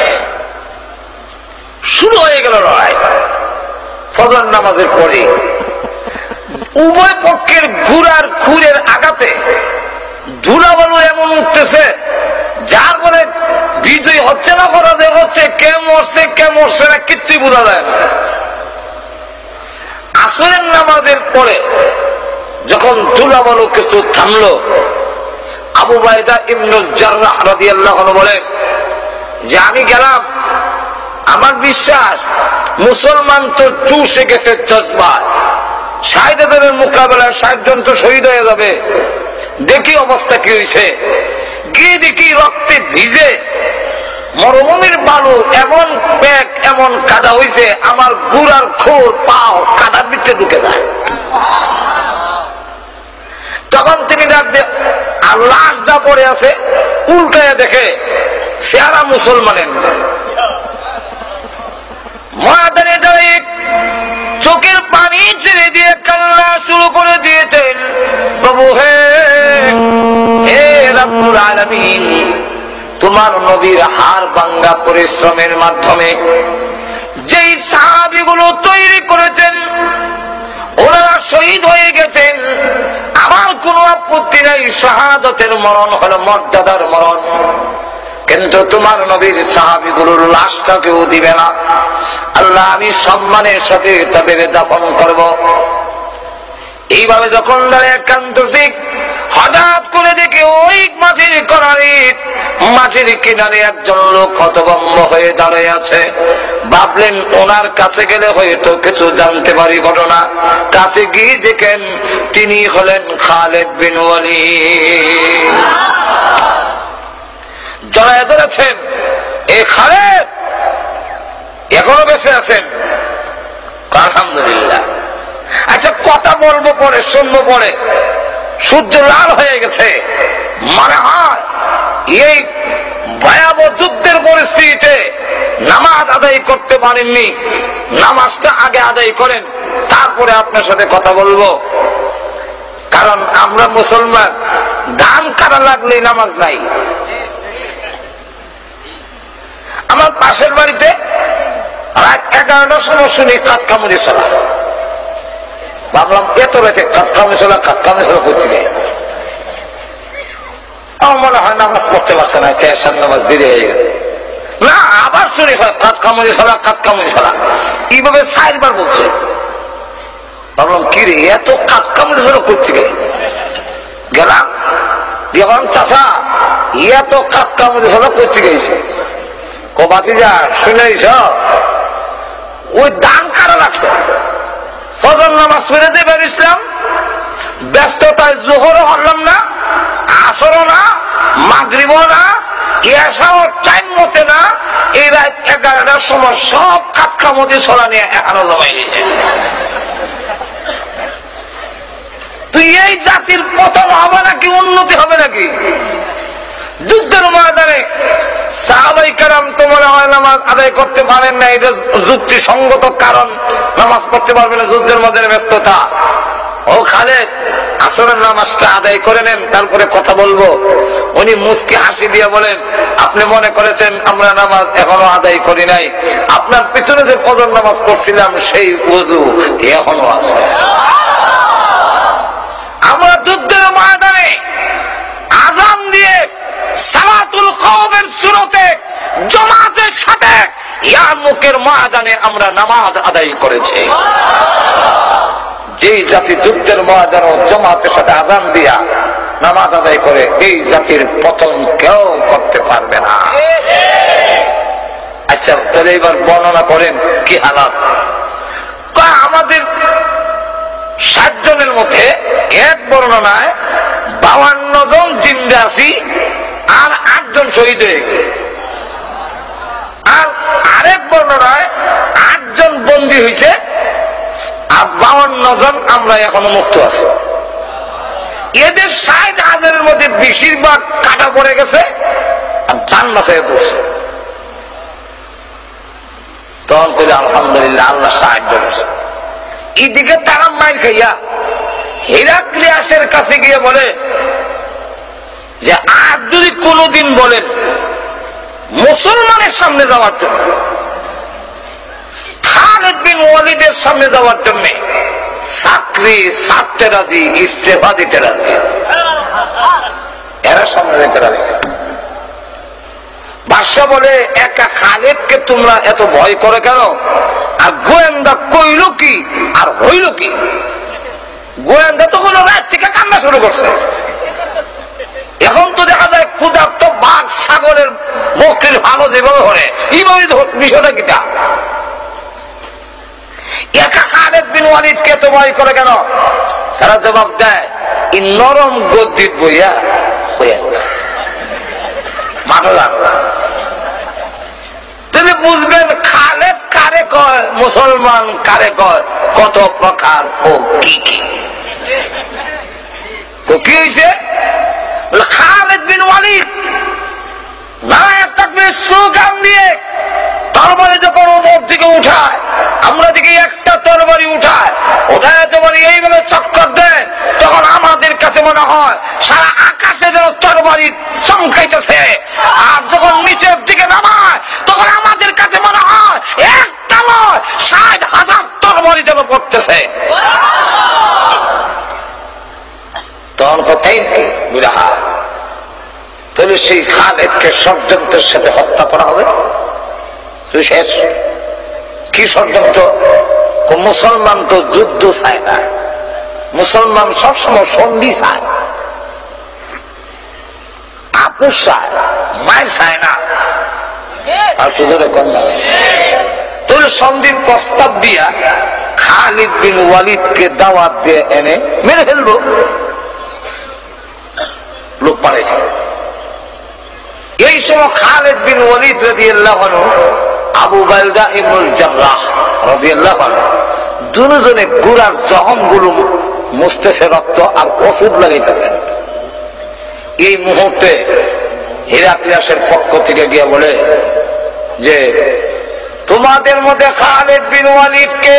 শুরু হয়ে গেল লড়াই। ফজর নামাজের পরে উভয় পক্ষের ঘুরার খুরের আঘাতে ধুলাবালু এমন উঠতেছে যার পরে বিজয় হচ্ছে না, পরাজয় হচ্ছে, কে মরছে কে মরছে না কিচ্ছুই বোঝা যায় না। আসরের নামাজের পরে যখন ধুলাবালু কিছু থামলো, আবু বাইদা ইবনুল জাররাহ রাদিয়াল্লাহু আনহু বলেন যে আমি গেলাম, আমার বিশ্বাস মুসলমান তো চুষে গেছে জজবা, ষাট হাজারের মোকাবেলায় ষাট জন তো শহীদ হয়ে যাবে। দেখি অবস্থা কি হয়েছে, গিয়ে দেখি রক্তে ভিজে মরুভূমির বালু এমন প্যাক এমন কাদা হয়েছে, আমার গুড়ার খোর পাও কাদার ভিতরে ঢুকে যায়। তখন তিনি ডাক দিয়ে আর লাশ যা পড়ে আছে উল্টায় দেখে চেহারা মুসলমানের, চোখের পানি ছেড়ে দিয়ে কান্না শুরু করে দিয়েছেন, প্রভু হে হে রব্বুল আলামিন, তোমার নবীর হাড় ভাঙা পরিশ্রমের মাধ্যমে যেই সাহাবীগুলো তৈরি করেছেন ওরা শহীদ হয়ে গেছেন, আমার কোনো আপত্তি নাই, শাহাদাতের মরণ হলো মর্যাদার মরণ, কিন্তু তোমার নবীর সাহাবীগুলোর লাশটা কেউ দিবে না। আল্লাহ আমি সম্মানের সাথে তাদের দাফন করব। এইভাবে যখন দাঁড়িয়ে কান্দছি, হঠাৎ করে দেখে ওই মাটির কোনারে মাটির কিনারে একজন লোক হতভম্ব হয়ে দাঁড়িয়ে আছে। ভাবলেন ওনার কাছে গেলে হয়তো কিছু জানতে পারি ঘটনা। কাছে গিয়ে দেখেন তিনি হলেন খালিদ বিন ওয়ালিদ। জড়ায় ধরেছেন, এ খালিদ এখনো বেঁচে আছেন? আলহামদুলিল্লাহ। আচ্ছা কথা বলবো পরে, শুনবো পরে। সূর্য লাল হয়ে গেছে, মনে হয় এই ভয়াবহ যুদ্ধের পরিস্থিতিতে নামাজ আদায় করতে পারেননি, নামাজটা আগে আদায় করেন, তারপরে আপনার সাথে কথা বলবো। কারণ আমরা মুসলমান, ধান কাটা লাগলেই নামাজ নাই। আমার পাশের বাড়িতে রাত এগারোটার সময় শুনি কাতকামুজি চলা। ভাবলাম এত রাতে কাতকামুজি চলা কাতকামুজি চলা করছি আমার মনে হয় নামাজ পড়তে পারছে না, চার নামাজ দেরি হয়ে গেছে। না, আবার শুনি কাতকামুজি চলা কাতকামুজি চলা, এইভাবে চারবার বলছে। ভাবলাম কি রে এত কাতকামুজি চলা করছি গেলাম গেলাম চাষা এত কাতকামুজি চলা করছি গেছে কবাতি যা শুনেছ ওই দান কারা লাগছে। ফজর নামাজ পড়ে দেবেন ইসলাম, ব্যস্ততায় জোহরও হলাম না, আসরও না, মাগরিবও না, এসাও টাইম মতে না। এই রাত এগারোটার সময় সব কাতকামতি ছড়া নিয়ে এখনো জমাই দিয়েছে। তুই এই জাতির পতন হবে নাকি উন্নতি হবে নাকি? যুদ্ধের ময়দানে সাহাবায়ে কেরাম তো মনে হয় নামাজ আদায় করতে পারেন না, এটা যুক্তিসঙ্গত কারণ, নামাজ পড়তে পারবে না যুদ্ধের মধ্যে ব্যস্ততা। ও খালেদ আসরের নামাজটা আদায় করে নেন, তারপরে কথা বলবো। উনি মুস্কি হাসি দিয়ে বলেন, আপনি মনে করেছেন আমরা নামাজ এখনো আদায় করি নাই, আপনার পিছনে যে ফজর নামাজ পড়ছিলাম সেই ওযু এখনো আছে। আমরা যুদ্ধের ময়দানে আযান দিয়ে সালাতুল কওমের সুরতে জামাতের সাথে ইয়ারমুকের ময়দানে আমরা নামাজ আদায় করেছি। যে জাতি যুদ্ধের ময়দানে জামাতের সাথে আযান দিয়া নামাজ আদায় করে, এই জাতির পতন কেউ করতে পারবে না। আচ্ছা তাহলে এবার বর্ণনা করেন কি হালাত। আমাদের ষাট জনের মধ্যে এক বর্ণনায় বাউান্ন জন জিন্দা আছি আর আটজন শহীদ হয়ে গেছে, আর আরেক বর্ণনায় আটজন বন্দী হয়েছে আর বাউান্ন জন আমরা এখনো মুক্ত আছি। এদের ষাট হাজারের মধ্যে বেশিরভাগ কাটা পড়ে গেছে আর জান্নাতে পড়ছে। তখন করে আলহামদুলিল্লাহ আল্লাহ সাহায্য করছে। এদিকে তারা মাইল খাইয়া হেরাক্লিয়াসের কাছে গিয়ে বলে যে আর যদি কোনদিন বলেন মুসলমানের সামনে যাওয়ার জন্য, খালিদ বিন ওয়ালিদের সামনে যাওয়ার জন্য চাকরি ছাড়তে রাজি, ইস্তেফা দিতে রাজি, এরা সামনে যেতে রাজি। বাদশা বলে একা খালিদকে তোমরা এত ভয় করে কেন? আর গোয়েন্দা কইল কি আর হইল কি? গোয়েন্দা তো কোনো রাত থেকে কান্না শুরু করছে। এখন তো দেখা যায় ক্ষুধার্ত বাঘ ছাগলের বকরির ভালো যেভাবে হরে এইভাবে বিষয়টা কিটা। একা খালিদ বিন ওয়ালিদকে এত ভয় করে কেন? তারা জবাব দেয়, এই নরম গদ্দির বইয়া হইয়া মাঠা যান। তিনি বুঝবেন খালেদ কারে কয়, মুসলমান কারে কয়, কত প্রকার ও কি কি। তো কি হয়েছে? খালিদ বিন ওয়ালিদ নারায়ে তাকবীর স্লোগান দিয়ে তরবারি যখন ওপর দিকে উঠায়, আমরা দিকে একটা তরবারি উঠায়, ওঠায় তরবারি এইভাবে চক্কর দেয়, তখন আমাদের কাছে মনে হয় সারা আকাশে যেন তরবারি চমকাইতেছে। আর যখন নিচের দিকে নামায় তখন আমাদের কাছে মনে হয় একটা নয় ষাট হাজার তরবারি যেন পড়তেছে। তখন কথাই বিরাহা তাহলে সেই খালিদকে ষড়যন্ত্রের সাথে হত্যা করা হবে। তুই শেষ কি ষড়যন্ত্র? মুসলমান তো যুদ্ধ চায় না, মুসলমান সবসময় সন্ধি চায়, আপুস চায়, মায়ের চায় না। আর তোদের কন্যা তোর সন্ধির প্রস্তাব দিয়া খালিদ বিন ওয়ালিদকে দাওয়াত দিয়ে এনে মেরে ফেলবো। লোক পারেছে। এই সময় খালিদ বিন ওয়ালিদ রাদিয়াল্লাহু আনহু, আবু বাইদা ইবনুল জাররাহ রাদিয়াল্লাহু আনহু দুজনে গুড়ার জখমগুলো মুছতেছে, রক্ত আর ওষুধ লাগাইতেছেন। এই মুহূর্তে হিরাক্লিয়াসের পক্ষ থেকে গিয়ে বলে যে তোমাদের মধ্যে খালিদ বিন ওয়ালিদকে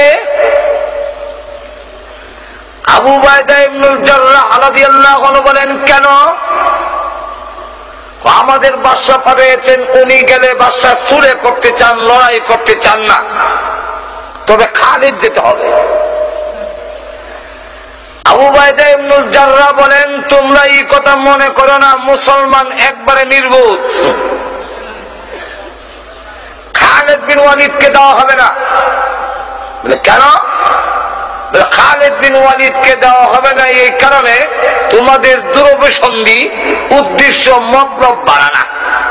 আবু উবাইদা ইবনুল জাররাহ রাদিয়াল্লাহু আনহু বলেন কেন? আমাদের বাদশা পাঠিয়েছেন, উনি গেলে বাদশা সুরে করতে চান, লড়াই করতে চান না, তবে খালিদ যেতে হবে। আবু উবাইদা ইবনুল জাররাহ বলেন তোমরা এই কথা মনে করো না, মুসলমান একবারে নির্বোধ, খালিদ বিন ওয়ালিদকে দেওয়া হবে না। বলে কেন? খালিদ বিন ওয়ালিদকে দেওয়া হবে না এই কারণে তোমাদের দুরভিসন্ধি উদ্দেশ্য মতলব বাড়ানা।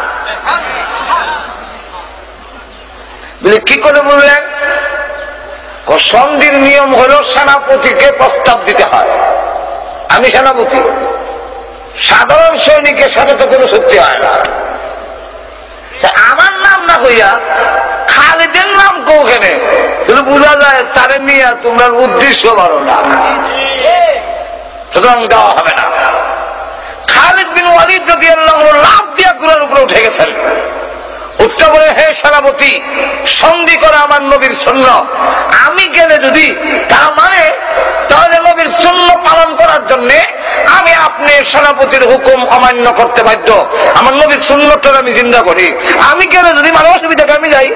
বলে কি করে বললেন? সন্ধির নিয়ম হলো সেনাপতিকে প্রস্তাব দিতে হয়, আমি সেনাপতি, সাধারণ সৈনিকের সাথে তো কোনো চুক্তি হয় না। আমার নাম না হইয়া খালিদের নাম কোখানে তাহলে বোঝা যায় তারে নিয়ে তোমরা উদ্দেশ্য বাড়ো না, সুতরাং দেওয়া হবে না। খালিদ বিন ওয়ালিদ রাদিয়াল্লাহু আনহু লাফ দিয়া ঘোড়ার উপরে উঠে গেছেন, উঠতে বলে হে সেনাপতি, সন্ধি করা আমার নবীর সুন্নাত, আমি গেলে যদি তা মানে তাহলে নবীর সুন্নাত পালন করার জন্য আমি আপনি সেনাপতির হুকুম অমান্য করতে বাধ্য। আমার নবীর সুন্নাতটা আমি জিন্দা করি, আমি গেলে যদি মানে অসুবিধাকে আমি যাই।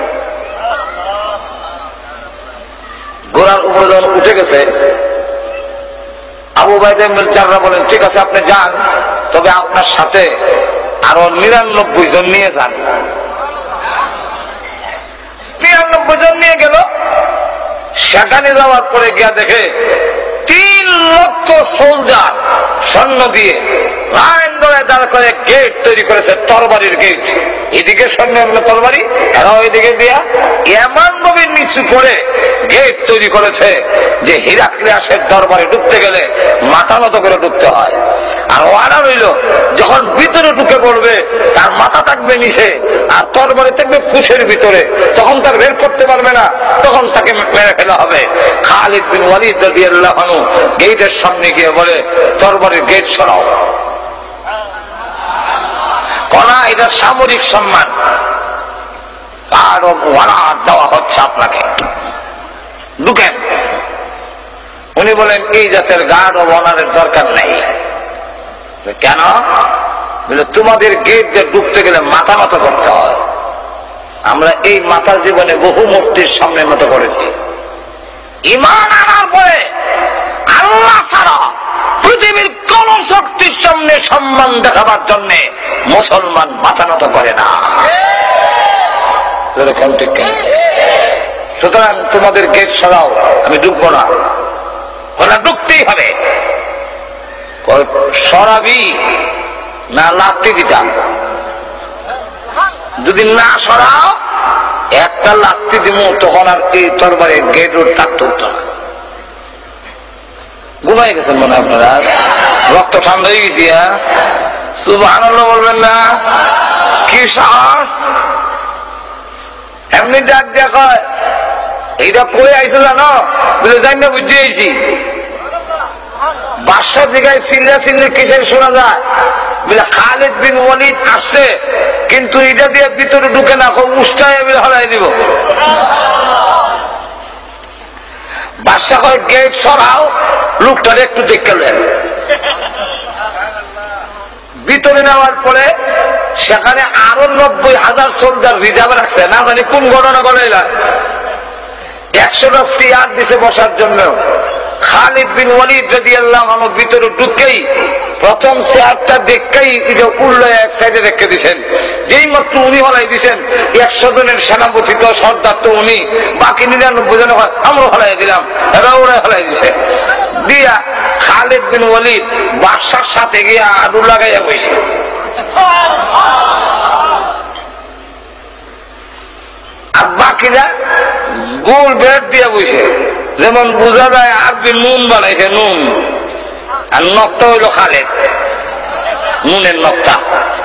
ঘোড়ার উপরে যখন উঠে গেছে আবু উবাইদা ইবনুল জাররাহ বলেন ঠিক আছে আপনি যান, তবে আপনার সাথে আরো নিরানব্বই জন নিয়ে যান। নিরানব্বই জন নিয়ে গেল, সেখানে যাওয়ার পরে গিয়া দেখে তিন লক্ষ সোলজার সৈন্য দিয়ে লাইন ধরে দাঁড় করে গেট তৈরি করেছে, তরবারির গেট। এদিকে সৈন্য তরবারি, এরাও এদিকে দিয়া এমন ভাবে নিচু করে গেট তৈরি করেছে যে হিরাক্লিয়াসের দরবারে ঢুকতে গেলে মাথা নত করে ঢুকতে হয়। আর ওয়ারা রইল যখন ভিতরে ঢুকে পড়বে তার মাথা থাকবে নিচে আর তরবারি থাকবে কুশের ভিতরে, তখন তার বের করতে পারবে না, তখন তাকে মেরে ফেলা হবে। খালিদ বিন ওয়ালিদ রাদিয়াল্লাহু আনহু গেটের সামনে গিয়ে বলে তরবারির গেট সরাও। কনা এটা সামরিক সম্মান, গার্ড অফ অনার দেওয়া হচ্ছে আপনাকে, ঢুকেন। উনি বলেন এই জাতের গার্ড অফ অনারের দরকার নেই। কেন? বলে তোমাদের গেট দিয়ে ঢুকতে গেলে মাথা নত করতে হয়, আমরা এই মাথা জীবনে বহু মূর্তির সামনে নত করেছি। ঈমান আনার পরে আল্লাহ ছাড়া পৃথিবীর কোন শক্তির সামনে সম্মান দেখাবার জন্য মুসলমান মাথা নত করে না। সুতরাং তোমাদের গেট সরাও, আমি ঢুকবো না। ওরা ঢুকতেই হবে। সরাবি না লাত্তি দিতাম, যদি না সরাও একটা লাত্তি দিব, তখন আর এই তরবারে গেট রোড থাকতে হতো না। ঘুমাই গেছেন মনে হয় আপনারা, রক্ত ঠান্ডা হয়ে গেছি। হ্যাঁ সুবহানাল্লাহ বলবেন না? কি সাহস! এমনি ডাক দেখ এইটা কই আইছে জানো? বলে যাই না, বুঝে আইছি। বাদশা জায়গায় চিল্লা চিল্লি কিসের শোনা যায়? বলে খালিদ বিন ওয়ালিদ আসছে, কিন্তু এটা দিয়ে ভিতরে ঢুকে না, উস্তায় হলাই দিব। বাদশা কয় গেট সরাও, লোকটার একটু দেখলেন। ভিতরে নেওয়ার পরে সেখানে আরো নব্বই হাজার সোলজার রিজার্ভ রাখছে, না জানি কোন ঘটনা ঘটাইলা। একশোটা চেয়ার দিছে বসার জন্য। খালিদ বিন ওয়ালিদ রাদিয়াল্লাহু আনহু ভিতরে ঢুকেই প্রথম চেয়ারটা দেখেই এটা উল্লো এক সাইডে রেখে দিয়েছেন। যেই মাত্র উনি হলাই দিয়েছেন, একশো জনের সেনাপতি তো সর্দার তো উনি, বাকি নিরানব্বই জন আমরা হলাই দিলাম, এরা ওরা হলাই দিছে। দিয়া খালিদ বিন ওয়ালিদ বাদশার সাথে গিয়ে আলু লাগাইয়া বসে। আর বাকিরা গোল বেড দিয়ে বসে, যেমন বোঝা যায় আরবি নুন বানাইছে, নুন। আর নকটা হইল খালিদ, নুনের নকটা।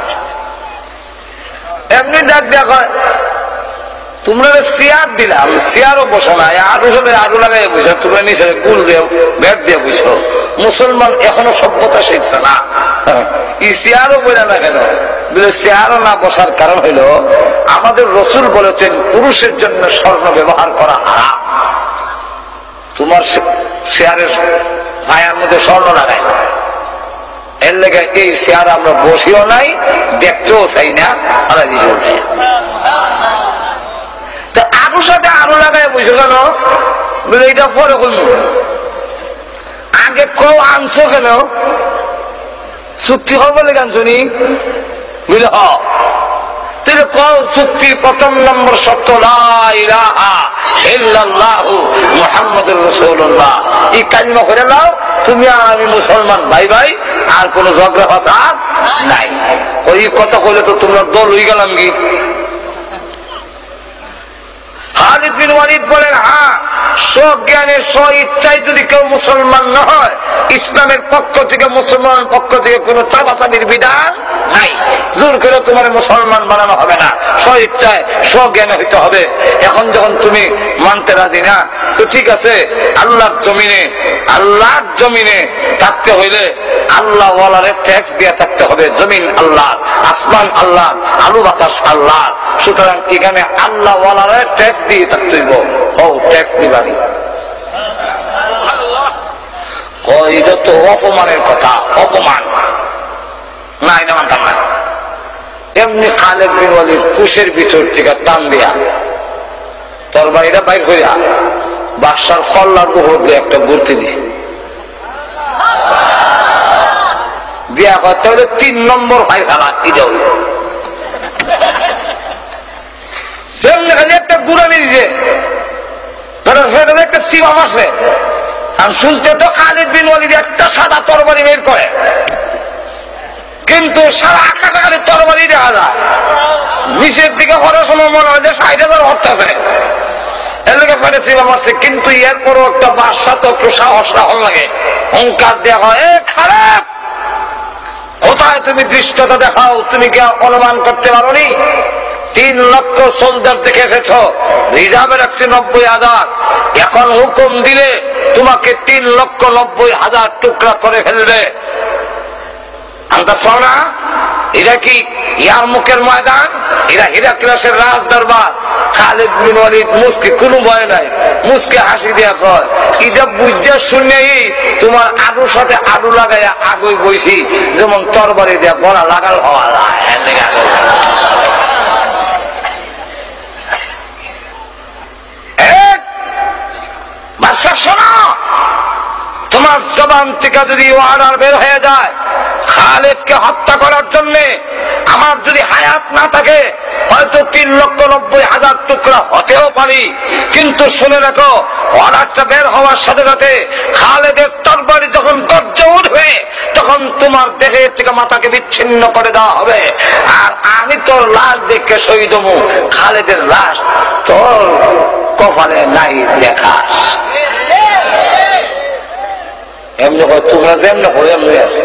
এমনি ডাক দেয়া কয় তোমরা চেয়ার দিলাম, চেয়ারও বসো না, আরো সাথে আরো লাগাই বসো, তোমরা নিচে গুল দিয়ে বেড দিয়ে বসো। মুসলমান এখনো সভ্যতা শিখছে না, চেয়ারও বলে না কেন? বলে চেয়ারও না বসার কারণ হইল আমাদের রসুল বলেছেন পুরুষের জন্য স্বর্ণ ব্যবহার করা হারাম। তোমার চেয়ারের ভাইয়ার মধ্যে স্বর্ণ লাগাই, এর লেগে এই চেয়ার আমরা বসিও নাই, দেখতেও চাই না। আরো সাথে আরো লাগাই বুঝো কেন? বলে এটা পরে করল, আগে কও আনছো কেন? চুক্তি হল বলে গান শুনি বুঝলে হ তাহলে কও চুক্তির প্রথম নম্বর শর্ত লা ইলাহা ইল্লাল্লাহু মুহাম্মাদুর রাসূলুল্লাহ। এই কালিমা করে নাও, তুমি আর আমি মুসলমান ভাই ভাই, আর কোন ঝগড়া ফাসাদ নাই। ওই কথা কইলে তো তোমরা দল হয়ে গেলাম কি? খালিদ বিন ওয়ালিদ বলেন, হ্যাঁ স্বজ্ঞানে স্ব ইচ্ছায় যদি কেউ মুসলমান না হয়, ইসলামের পক্ষ থেকে মুসলমান পক্ষ থেকে কোন চাপাচাপির বিধান নাই। জোর করে তোমার মুসলমান বানানো হবে না, স্ব ইচ্ছায় স্বজ্ঞানে হইতে হবে। এখন যখন তুমি মানতে রাজি না, তো ঠিক আছে, আল্লাহর জমিনে আল্লাহর জমিনে থাকতে হইলে আল্লাহ ওয়ালারে ট্যাক্স দিয়ে থাকতে হবে। জমিন আল্লাহ, আসমান আল্লাহ, আলু বাতাস আল্লাহ। সুতরাং এখানে আল্লাহ ওয়ালারে ট্যাক্স দিয়ে থাকতে হইব। ও ট্যাক্স দিবানি, এটা তো অপমানের কথা, অপমান না, এটা মানতাম না। এমনি খালিদ বিন ওয়ালিদ কুশের ভিতর থেকে টান দিয়া তরবারিটা বাইর করিয়া বাদশার কল্লার উপর দিয়ে একটা ঘুরতে দিছে, দিয়া কথা হলে তিন নম্বর ফায়সালা এটা হইল। খালি একটা গুড়ানি দিছে, একটা সিমাম আছে। আমি শুনতে তো খালিদ বিন ওয়ালিদ একটা সাদা তরবারি বের করে, কিন্তু সারা আকাশে খালি তরবারি দেখা যায়। নিচের দিকে হওয়ার সময় মনে হয় যে ষাট হাজার হচ্ছে, এলাকা ফেলে সিমাম আছে। কিন্তু এরপরও একটা বাদশা তো একটু সাহস রাখল লাগে, অহংকার দেওয়া হয়, এ খারাপ কোথায় তুমি দৃষ্টতা দেখাও, তুমি কি অনুমান করতে পারো নি? তিন লক্ষ সোলজার দেখে এসেছ, রিজার্ভে রাখছি নব্বই হাজার, এখন হুকুম দিলে তোমাকে তিন লক্ষ নব্বই হাজার টুকরা করে ফেলবে। আমরা শোনা, এরা কি ইয়ার মুখের ময়দান? এরা হিরাক্লিয়াসের রাজ দরবার। খালিদ বিন ওয়ালিদ মুস্কি কোনো ভয় নাই, মুস্কি হাসি দিয়া কয়, এটা বুঝা শুনেই তোমার আলুর সাথে আলু লাগাইয়া আগুই বইছি, যেমন তরবারি দিয়া গলা লাগাল হওয়া যায়। শোনো, তোমার জবান থেকে যদি অর্ডার বের হয়ে যায় খালিদকে হত্যা করার জন্য, আমার যদি হায়াত না থাকে হয়তো তিন লক্ষ নব্বই হাজার টুকরা হতেও পারি, কিন্তু শুনে রাখো অর্ডারটা বের হওয়ার সাথে সাথে খালিদের তরবারি যখন গর্জে উঠবে তখন তোমার দেহের থেকে মাথাকে বিচ্ছিন্ন করে দেওয়া হবে। আর আমি তোর লাশ দেখে শহীদ হবো, খালিদের লাশ তোর কপালে নাই দেখাস। এমনি হয় তোমরা যেমন করে এমনি আছে,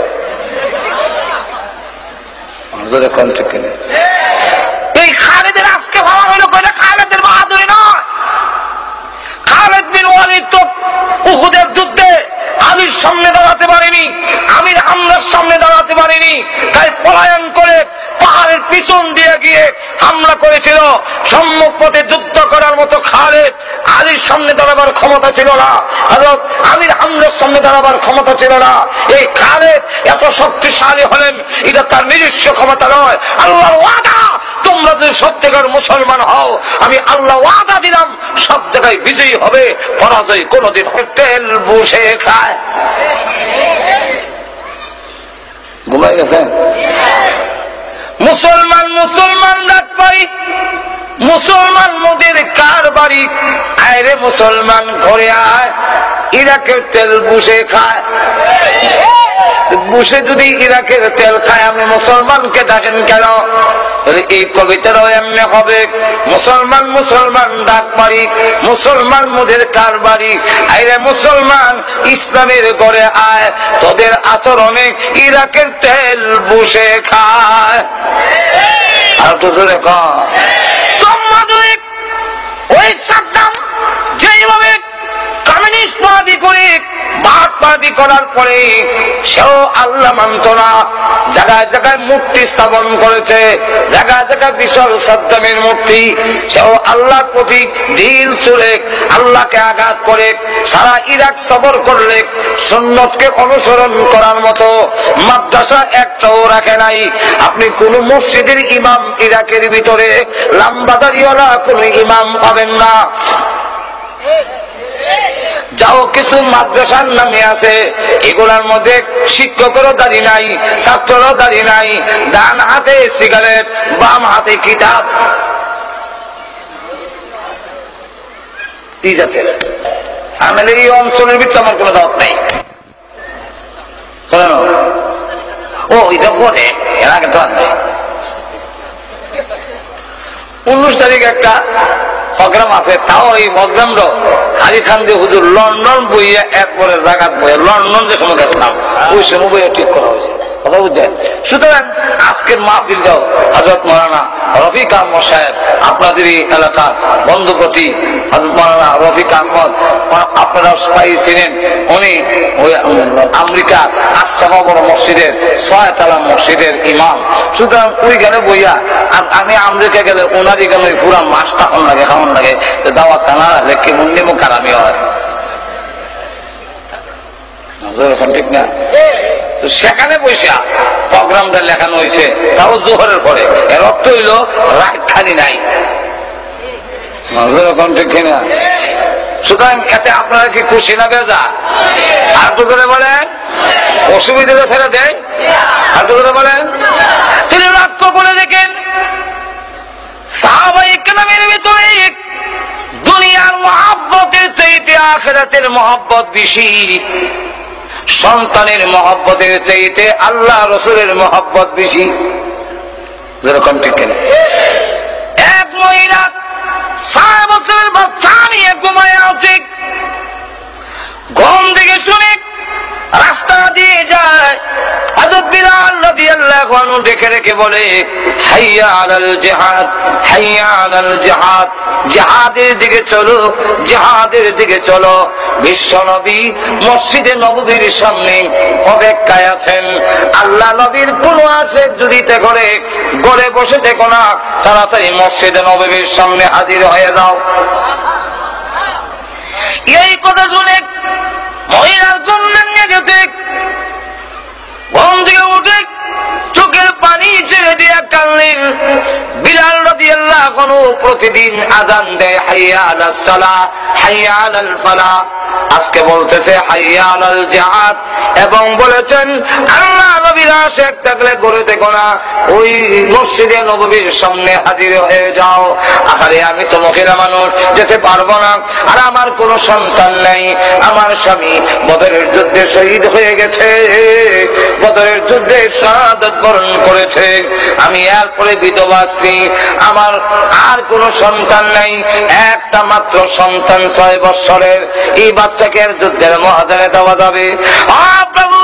এই খালিদের আজকে ভাবা হইলো কইলে খালিদের বাহাদুরি নয়। খালিদ বিন ওয়ালিদ তো উহুদের যুদ্ধে আলীর সামনে দাঁড়াতে পারেনি, আমির হামলার সামনে দাঁড়াতে পারেনি, তাই পলায়ন করে পাহাড়ের পিছন দিয়ে গিয়ে হামলা করেছিল। সম্মুখ পথে যুদ্ধ করার মতো খালিদ আলীর সামনে দাঁড়াবার ক্ষমতা ছিল না, হযরত আমির হামলার সামনে দাঁড়াবার ক্ষমতা ছিল না। এই খালিদ এত শক্তিশালী হলেন, এটা তার নিজস্ব ক্ষমতা নয়, আল্লাহর ওয়াদা। তোমরা যদি সত্যিকার মুসলমান হও, আমি আল্লাহ ওয়াদা দিলাম সব জায়গায় বিজয়ী হবে, পরাজয় কোনদিন তেল বসে খায়। ঘুমাই গেছেন? মুসলমান মুসলমান ডাক পারি, মুসলমান মোদের কার বাড়ি, আয়রে মুসলমান ঘরে আয়, ইরাকের তেল বসে খায়। বসে যদি ইরাকের তেল খায়, আমি মুসলমানকে ডাকেন কেন? এই কবিতারও এমনি হবে, মুসলমান মুসলমান ডাক পারি, মুসলমান মোদের কার বাড়ি, আইরে মুসলমান ইসলামের ঘরে আয়, তোদের আচরণে ইরাকের তেল বসে খায়। আর তো জোরে কর, ওই সাদ্দাম যেইভাবে কমিউনিস্ট বাদী করে ভারত পাপি করার পরে সেও আল্লাহ মানত না, জায়গায় জায়গায় মূর্তি স্থাপন করেছে, জায়গায় জায়গায় বিশাল সাদ্দামের মূর্তি, সেও আল্লাহর প্রতি ঢিল ছুড়ে আল্লাহকে আঘাত করে সারা ইরাক সফর করলে সুন্নতকে অনুসরণ করার মতো মাদ্রাসা একটাও রাখে নাই। আপনি কোন মসজিদের ইমাম ইরাকের ভিতরে লম্বা দাড়িওয়ালা কোন ইমাম পাবেন না। যাও কিছু মাদ্রাসার নামে আছে, এগুলার মধ্যে শিক্ষকেরও দাড়ি নাই, ছাত্রেরও দাড়ি নাই, ডান হাতে সিগারেট, বাম হাতে কিতাব। কি জাতের? আমাদের এই অঞ্চলের ভিতরে আমার কোনো দাওয়াত নেই। ও এটা করে এর আগে তো আর নেই। উনিশ তারিখ একটা প্রোগ্রাম আছে, তাও এই প্রোগ্রামটা হারি খান দিয়ে হুজুর লন্ডন বইয়া একবারে জায়গা বইয়া লন্ডন যে সময় গেছিলাম ওই সময় বইয়া ঠিক করা হয়েছে, কথা বুঝছেন? সুতরাং আজকের মাহফিল দাও হযরত মাওলানা রফিক আহমদ সাহেব, আপনাদের এলাকার বন্ধুপতি হযরত মাওলানা রফিক আহমদ, আপনারা সবাই ছিলেন, উনি ওই আমেরিকা আশরাফা বড় মসজিদের ছয়তলা মসজিদের ইমাম। সুতরাং ওই গানে বইয়া আর আমি আমেরিকা গেলে ওনারই গেলে পুরা মাস তখন লাগে কেমন লাগে, দাওয়াত খানা লেখে মুন্নি মুখ কারামি হয়, ঠিক না? তো সেখানে বৈশা প্রোগ্রামটা লেখানো হয়েছে, তাও জোহরের পরে। এর অর্থ হইল রাত খালি নাই, ঠিক না? সুতরাং এতে আপনারা কি খুশি না বেজা? আর তো করে বলেন অসুবিধা ছেড়ে দেয়, আর তো করে বলেন। তিনি লক্ষ্য করে দেখেন সাহাবায়ে কেরামের ভিতরে দুনিয়ার মহব্বতের চাইতে আখিরাতের মহব্বত বেশি, সন্তানের মহব্বতের চাইতে আল্লাহ রসুলের মহব্বত বেশি। যেরকম ঠিক কিনা? এক মহিলা ছয় বছরের বাচ্চা নিয়ে ঘুমায় আছে, ঘুম থেকে শুনে রাস্তা দিয়ে যায়, হযরত বিলাল রাদিয়াল্লাহু আনহু দেখে রেখে বলে হাইয়া আলাল জিহাদ, হাইয়া আলাল জিহাদ, জিহাদের দিকে চলো, জিহাদের দিকে চলো। বিশ্ব নবী মসজিদে নববীর সামনে অপেক্ষায় আছেন। আল্লাহ নবীর কোন আশেক যদি তে করে ঘরে বসে দেখো না, তাড়াতাড়ি মসজিদে নববীর সামনে হাজির হয়ে যাও। এই কথা শুনে মহিলার ঘুম ভেঙে গেছে, ঘুম থেকে উঠে চোখের পানি ছেড়ে দিয়ে কাঁদলেন। বিলাল রাদিয়াল্লাহু আনহু প্রতিদিন আযান দেয় হাইয়া আলাস সালাহ, হাইয়া আলাল ফালাহ, আজকে বলতেছে হাইয়া আলাল জিহাদ, এবং বলেছেন আল্লাহ নবীর আশিক থাকলে ঘরে দেখো না, ওই মসজিদে নববীর সামনে হাজির হয়ে যাও। আরে আমি তো মহিলা মানুষ, যেতে পারবো না, আর আমার কোনো সন্তান নেই, আমার স্বামী বদরের যুদ্ধে শহীদ হয়ে গেছে, বদরের যুদ্ধে শাহাদাত বরণ করেছে, আমি এরপরে বিধবা স্ত্রী, আমার আর কোনো সন্তান নাই, একটা মাত্র সন্তান ছয় বৎসরের, এই বাচ্চাকে আর যুদ্ধের ময়দানে দেওয়া যাবে? প্রভু,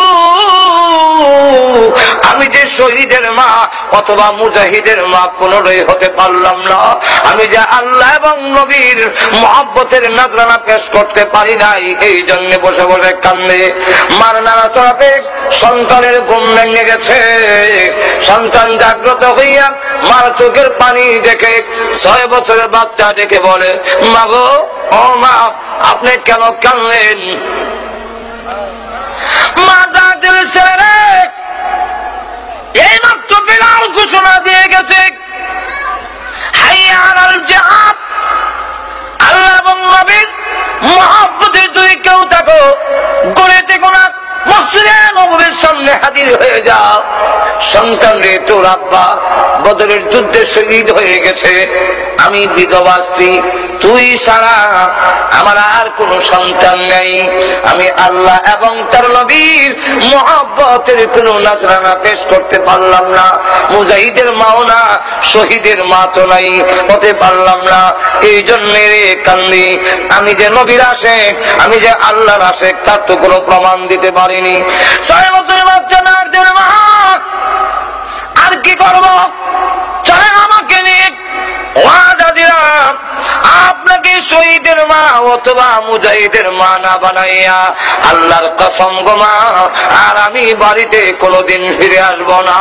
আমি যে শহীদের মা অথবা মুজাহিদের মা কোনটাই হতে পারলাম না, আমি যে আল্লাহ এবং নবীর মহব্বতের নজরানা পেশ করতে পারি নাই, এই জন্য বসে বসে কান্দে। মার নাড়া চড়াতে সন্তানের ঘুম ভেঙে গেছে, সন্তান জাগ্রত হইয়া মার চোখের পানি দেখে ছয় বছরের বাচ্চা দেখে বলে মা গো, ও মা, আপনি কেন কাঁদলেন? মা ডাক দিলে ছেলে, এই মাত্র বিলাল ঘোষণা দিয়ে গেছে হাইয়া আলাল জিহাদ, আল্লাহ এবং নবীর মহব্বতে যদি কেউ থাকো গড়ে থেকো না, মসজিদে নববীর সামনে হাজির হয়ে যাও। সন্তান রে, তোর আব্বা বদরের যুদ্ধে শহীদ হয়ে গেছে, আমি বিধবা স্ত্রী, তুই ছাড়া আমার আর কোন সন্তান নেই, আমি আল্লাহ এবং তার নবীর মহব্বতের কোন নজরানা পেশ করতে পারলাম না, মুজাহিদের মাও না, শহীদের মা তো নাই, হতে পারলাম না, এই জন্য রে কান্দি। আমি যে নবীর আশেক, আমি যে আল্লাহর আশেক, তার তো কোনো প্রমাণ দিতে পারিনি। ছয় বছরের বাচ্চা না, মা আর কি করবো, চলেন আমাকে নিয়ে ওয়াদা দিলাম আপনাকে শহীদের মা অথবা মুজাহিদের মা না বানাইয়া আল্লাহর কসম গো মা আর আমি বাড়িতে কোনোদিন ফিরে আসবো না।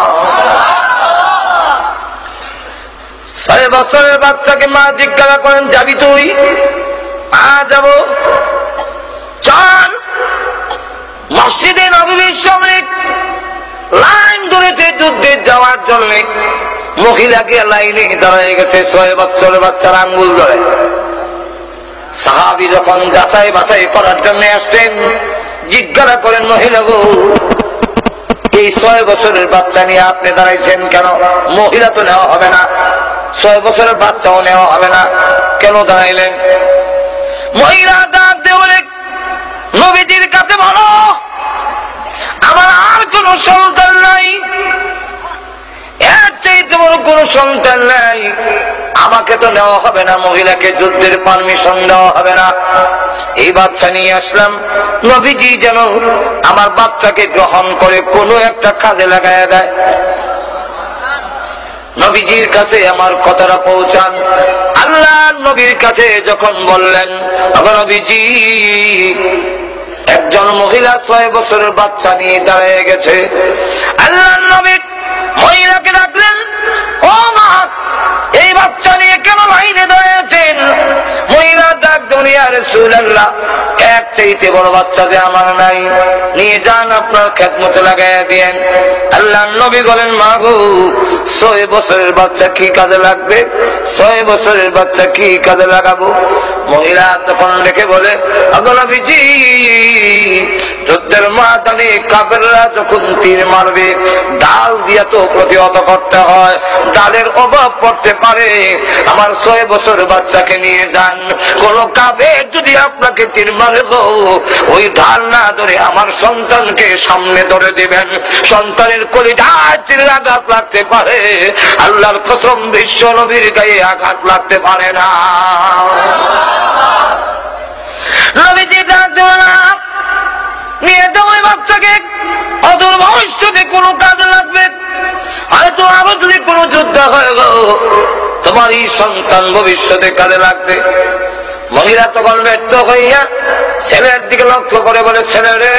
ছয় বছরের বাচ্চাকে মা জিজ্ঞাসা করেন যাবি তুই? আ যাবো। চল। মসজিদে নববীর সামনে লাইন ধরেছে যুদ্ধে যাওয়ার জন্য। মহিলাকে লাইনে দাঁড়িয়ে গেছে ছয় বছরের বাচ্চার আঙ্গুল ধরে। সাহাবী যখন যাচাই বাছাই করার জন্য আসছেন জিজ্ঞাসা করেন মহিলা গো এই ছয় বছরের বাচ্চা নিয়ে আপনি দাঁড়াইছেন কেন? মহিলা তো নেওয়া হবে না, ছয় বছরের বাচ্চাও নেওয়া হবে না, কেন দাঁড়াইলেন? মহিলা ডাক দিয়ে বলে নবীজির কাছে বলো আমার আর কোন সন্তান নাই, এর চাইতে বড় কোন সন্তান নাই, আমাকে তো নেওয়া হবে না, মহিলাকে যুদ্ধের পারমিশন দেওয়া হবে না। এই বাচ্চা নিয়ে আসলাম, নবীজি যেন আমার বাচ্চাকে গ্রহণ করে কোনো একটা কাজে লাগায় দেয়। নবীজির কাছে আমার কথাটা পৌঁছান। আল্লাহ নবীর কাছে যখন বললেন নবীজি একজন মহিলা ছয় বছরের বাচ্চা নিয়ে দাঁড়িয়ে গেছে, আল্লাহ নবী মহিলাকে ডাকলেন ও মা এই বাচ্চা নিয়ে কেন লাইনে দাঁড়িয়েছেন? মহিলা ডাক দেন ইয়া রাসূলুল্লাহ এক চাইতে বড় বাচ্চা যে আমার নাই, নিয়ে যান আপনার খেদমতে লাগাইয়া দিয়েন। আল্লাহ নবী বলেন মা গো ছয় বছরের বাচ্চা কি কাজে লাগবে? ছয় বছরের বাচ্চা কি কাজে লাগাবো? মহিলা তখন রেখে বলে আগো নবীজি যুদ্ধের ময়দানে কাফেররা যখন তীর মারবে ডাল দিয়া তো প্রতিহত করতে হয়, ডালের অভাব পড়তে পারে, আমার ছয় বছর বাচ্চাকে নিয়ে যান, কোন কাফের যদি আপনাকে তীর মারে গো ওই ঢাল না ধরে আমার সন্তানকে সামনে ধরে দিবেন, সন্তানের কলিজায় তীরের আঘাত লাগতে পারে, আল্লাহর কসম বিশ্ব নবীর গায়ে আঘাত লাগতে পারে না। নবীজি ডাক দেওয়া না নিয়ে যাও ওই বাচ্চাকে, অদূর ভবিষ্যতে কোনো কাজে লাগবে, হয়তো আরো যদি কোনো যুদ্ধ হয়ে গো তোমার এই সন্তান ভবিষ্যতে কাজে লাগবে। মহিলা তখন ব্যর্থ হইয়া ছেলের দিকে লক্ষ্য করে বলে ছেলে রে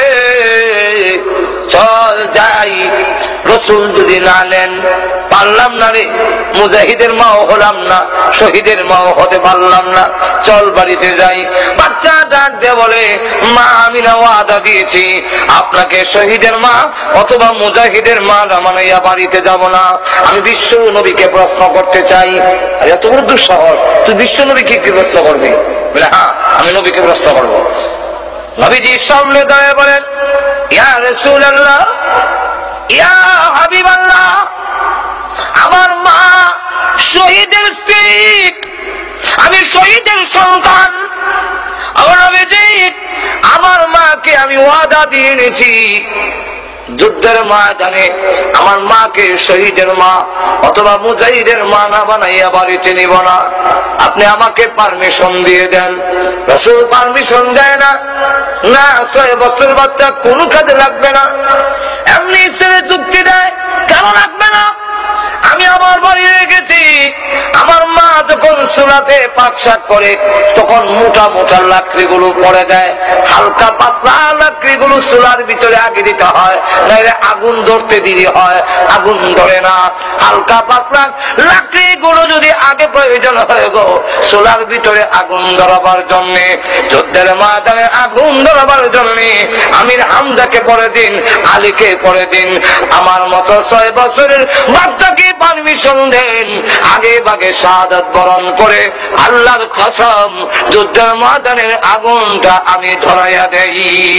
চল যাই, রসুল যদি না নেন পারলাম না রে, মুজাহিদের মাও হলাম না, শহীদের মাও হতে পারলাম না, চল বাড়িতে যাই। বাচ্চা ডাক দিয়ে বলে মা আমি না ওয়াদা দিয়েছি আপনাকে শহীদের মা অথবা মুজাহিদের মা রামানাইয়া বাড়িতে যাব না, আমি বিশ্ব নবীকে প্রশ্ন করতে চাই। আরে এত বড় দুঃসাহস, তুই বিশ্ব নবীকে কি প্রশ্ন করবি? বলে হ্যাঁ আমি নবীকে প্রশ্ন করবো। নবীজি সামনে দাঁড়িয়ে বলেন ইয়া রাসূলুল্লাহ ইয়া হাবিবাল্লাহ আমার মা শহীদের স্ত্রী, আমি শহীদের সন্তান, আমার নবীজি আমার মাকে আমি ওয়াদা দিয়ে এনেছি যুদ্ধের ময়দানে আমার মাকে শহীদের মা অথবা মুজাহিদের মা না বানাইয়া বাড়িতে নিব না, আপনি আমাকে পারমিশন দিয়ে দেন। রাসূল পারমিশন দেয় না, না ছয় বছর বাচ্চা কোন কাজে লাগবে না, এমনি ছেলে চুক্তি দেয় কেন লাগবে না? আমি আমার বাড়ি রেখেছি, আমার মা যখন চুলাতে পাক শাক করে তখন মোটা মোটা লাকড়িগুলো পড়ে দেয়, হালকা পাতলা লাকড়িগুলো চুলার ভিতরে আগে দিতে হয়, নাইলে আগুন ধরতে দেরি হয়, আগুন ধরে না। হালকা পাতলা লাকড়িগুলো যদি আগে প্রয়োজন হয়ে গো চুলার ভিতরে আগুন ধরাবার জন্য, যুদ্ধের ময়দানে আগুন ধরাবার জন্য আমির হামজাকে পরে দিন, আলীকে পরে দিন, আমার মতো ছয় বছরের বাচ্চাকে পারমিশন দেন, আগে ভাগে শাহাদাত বরণ করে আল্লাহর কসম যুদ্ধের ময়দানের আগুনটা আমি ধরাইয়া দেই।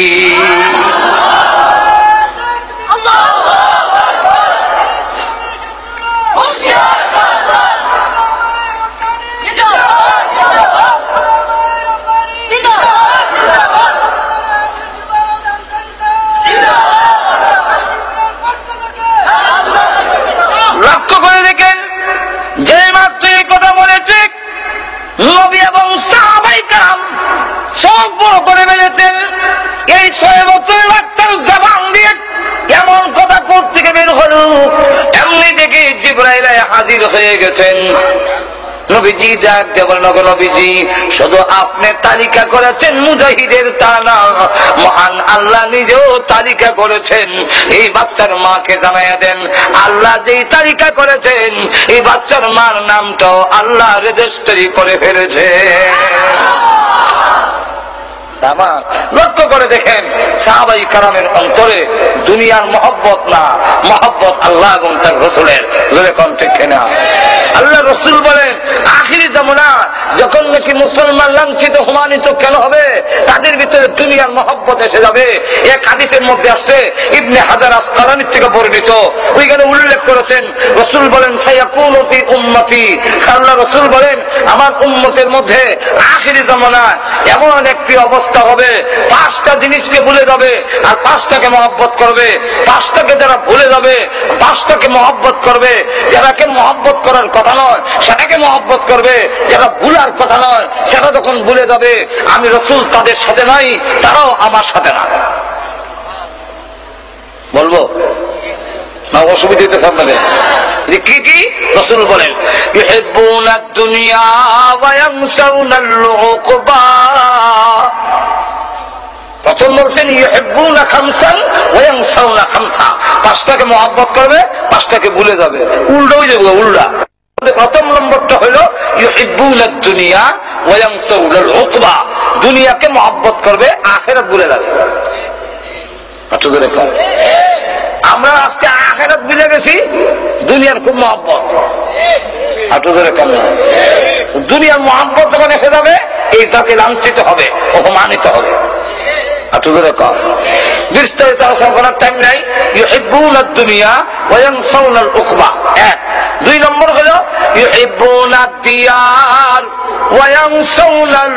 লক্ষ্য করে দেখেন যে মাত্র এই কথা বলেছে নবী এবং সাহাবায়ে কেরাম চোখ বড় করে বেড়েছেন, এই ছয় বছরের বাচ্চার জবান দিয়ে এমন কথা কোত্থেকে বের হলো, এমনি দেখে জিবরাইল হাজির হয়ে গেছেন। নবীজি ডাক দিয়ে বলেন, ওগো নবীজি, শুধু আপনি তালিকা করেছেন মুজাহিদের তা না, মহান আল্লাহ নিজেও তালিকা করেছেন। এই বাচ্চার মাকে জানাইয়া দেন, আল্লাহ যেই তালিকা করেছেন এই বাচ্চার মার নামটাও আল্লাহ রেজিস্ট্রি করে ফেলেছে। লক্ষ্য করে দেখেন সাহাবাই কারামের অন্তরে দুনিয়ার মহব্বত না, মহব্বত আল্লাহ এবং তার রসুলের। আল্লাহ রসুল বলেন আখিরি জামানা যখন নাকি মুসলমান লাঞ্ছিত হুমানিত কেন হবে, তাদের ভিতরে দুনিয়ার মহব্বত এসে যাবে। এক হাদিসের মধ্যে আসছে, ইবনে হাজার আসকালানী থেকে বর্ণিত, ওইখানে উল্লেখ করেছেন, রসুল বলেন সায়াকুনু ফি উম্মতি, আল্লাহ রসুল বলেন আমার উম্মতের মধ্যে আখিরি জামানা এমন একটি অবস্থা হবে, পাঁচটা জিনিসকে ভুলে যাবে আর পাঁচটাকে মহব্বত করবে। পাঁচটাকে যারা ভুলে যাবে, পাঁচটাকে মহব্বত করবে। যারাকে মহব্বত করার কথা নয় সেটাকে মহব্বত করবে, যারা ভুলার কথা নয় সেটা যখন ভুলে যাবে, আমি রসুল তাদের সাথে নাই, তারাও আমার সাথে না। বলবো না অসুবিধা হইতেছে আপনাদের? কি কি রসুল বলেন, ইউহিব্বুনা দুনিয়া ওয়া ইয়ানসাউনাল উকবা। প্রথম বলছেন ইউহিব্বুনা খামসান ওয়া ইয়ানসাউনা খামসা, পাঁচটাকে মহব্বত করবে, পাঁচটাকে ভুলে যাবে। উল্টো হয়ে যাবে, উল্টা। প্রথম নম্বরটা হলো ইউহিব্বুনা দুনিয়া ওয়া ইয়ানসাউনাল উকবা, দুনিয়াকে মহব্বত করবে, আখিরাত ভুলে যাবে। আমরা আজকে আখিরাত ভুলে গেছি, দুনিয়ার খুব মহব্বত। দুনিয়ার মহব্বত যখন এসে যাবে এই জাতি লাঞ্ছিত হবে, অপমানিত হবে। বিস্তারিত আলোচনা করার টাইম নাই। ইউহিব্বুনা দুনিয়া ওয়া ইয়ানসাউনাল উকবা, এক। দুই নম্বর হলো ইউহিব্বুনা দিয়ার ওয়া ইয়ানসাউনাল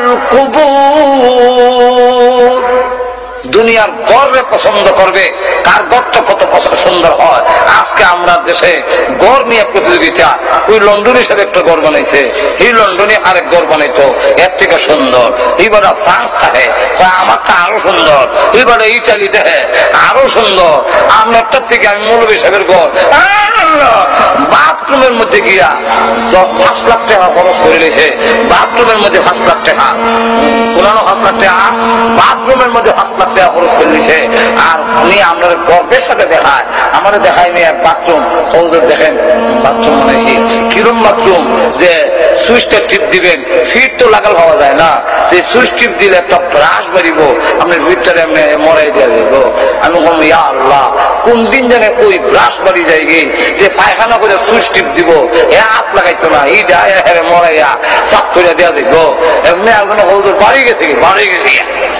কুবুর, দুনিয়ার গড়ে পছন্দ করবে, কার গড়টা কত সুন্দর হয়। আজকে আমরা দেশে গড় নিয়ে প্রতিযোগিতা, ওই লন্ডন হিসেবে একটা গড় বানাইছে, এই লন্ডনে আরেক গড় বানাইতো এর থেকে সুন্দর। এবারে ফ্রান্স থাকে, আমারটা আরো সুন্দর। এবারে ইটালি দেখে আরো সুন্দর, আমারটার থেকে আমি মৌলভী সাহেবের গড়। বাথরুমের মধ্যে গিয়া পাঁচ লাখ টাকা খরচ করে নিয়েছে, বাথরুমের মধ্যে পাঁচ লাখ টাকা, পুরানো পাঁচ লাখ টাকা, বাথরুমের মধ্যে পাঁচ লাখ টাকা খরচ করে নিয়েছে। আর উনি আপনার গর্বের সাথে দেখায়, আমার দেখায় মেয়ে বাথরুম, সৌদের দেখেন বাথরুম বানাইছি, কিরম বাথরুম যে সুইচটা টিপ দিবেন, ফিট তো লাগাল পাওয়া যায় না, যে সুইচ টিপ দিলে একটা ব্রাশ বাড়িব, আপনার ফিটটারে এমনি মরাই দেওয়া যাইব। আমি বললাম ইয়া আল্লাহ, কোন দিন জানে ওই ব্রাশ বাড়ি যাই গে যে পায়খানা করে সুইচ টিপ দিব, এ হাত লাগাইতো না, এই দেয় মরাইয়া চাপ করে দেওয়া যাইব। এমনি আর কোনো হৌদুর বাড়ি গেছে, বাড়ি গেছে।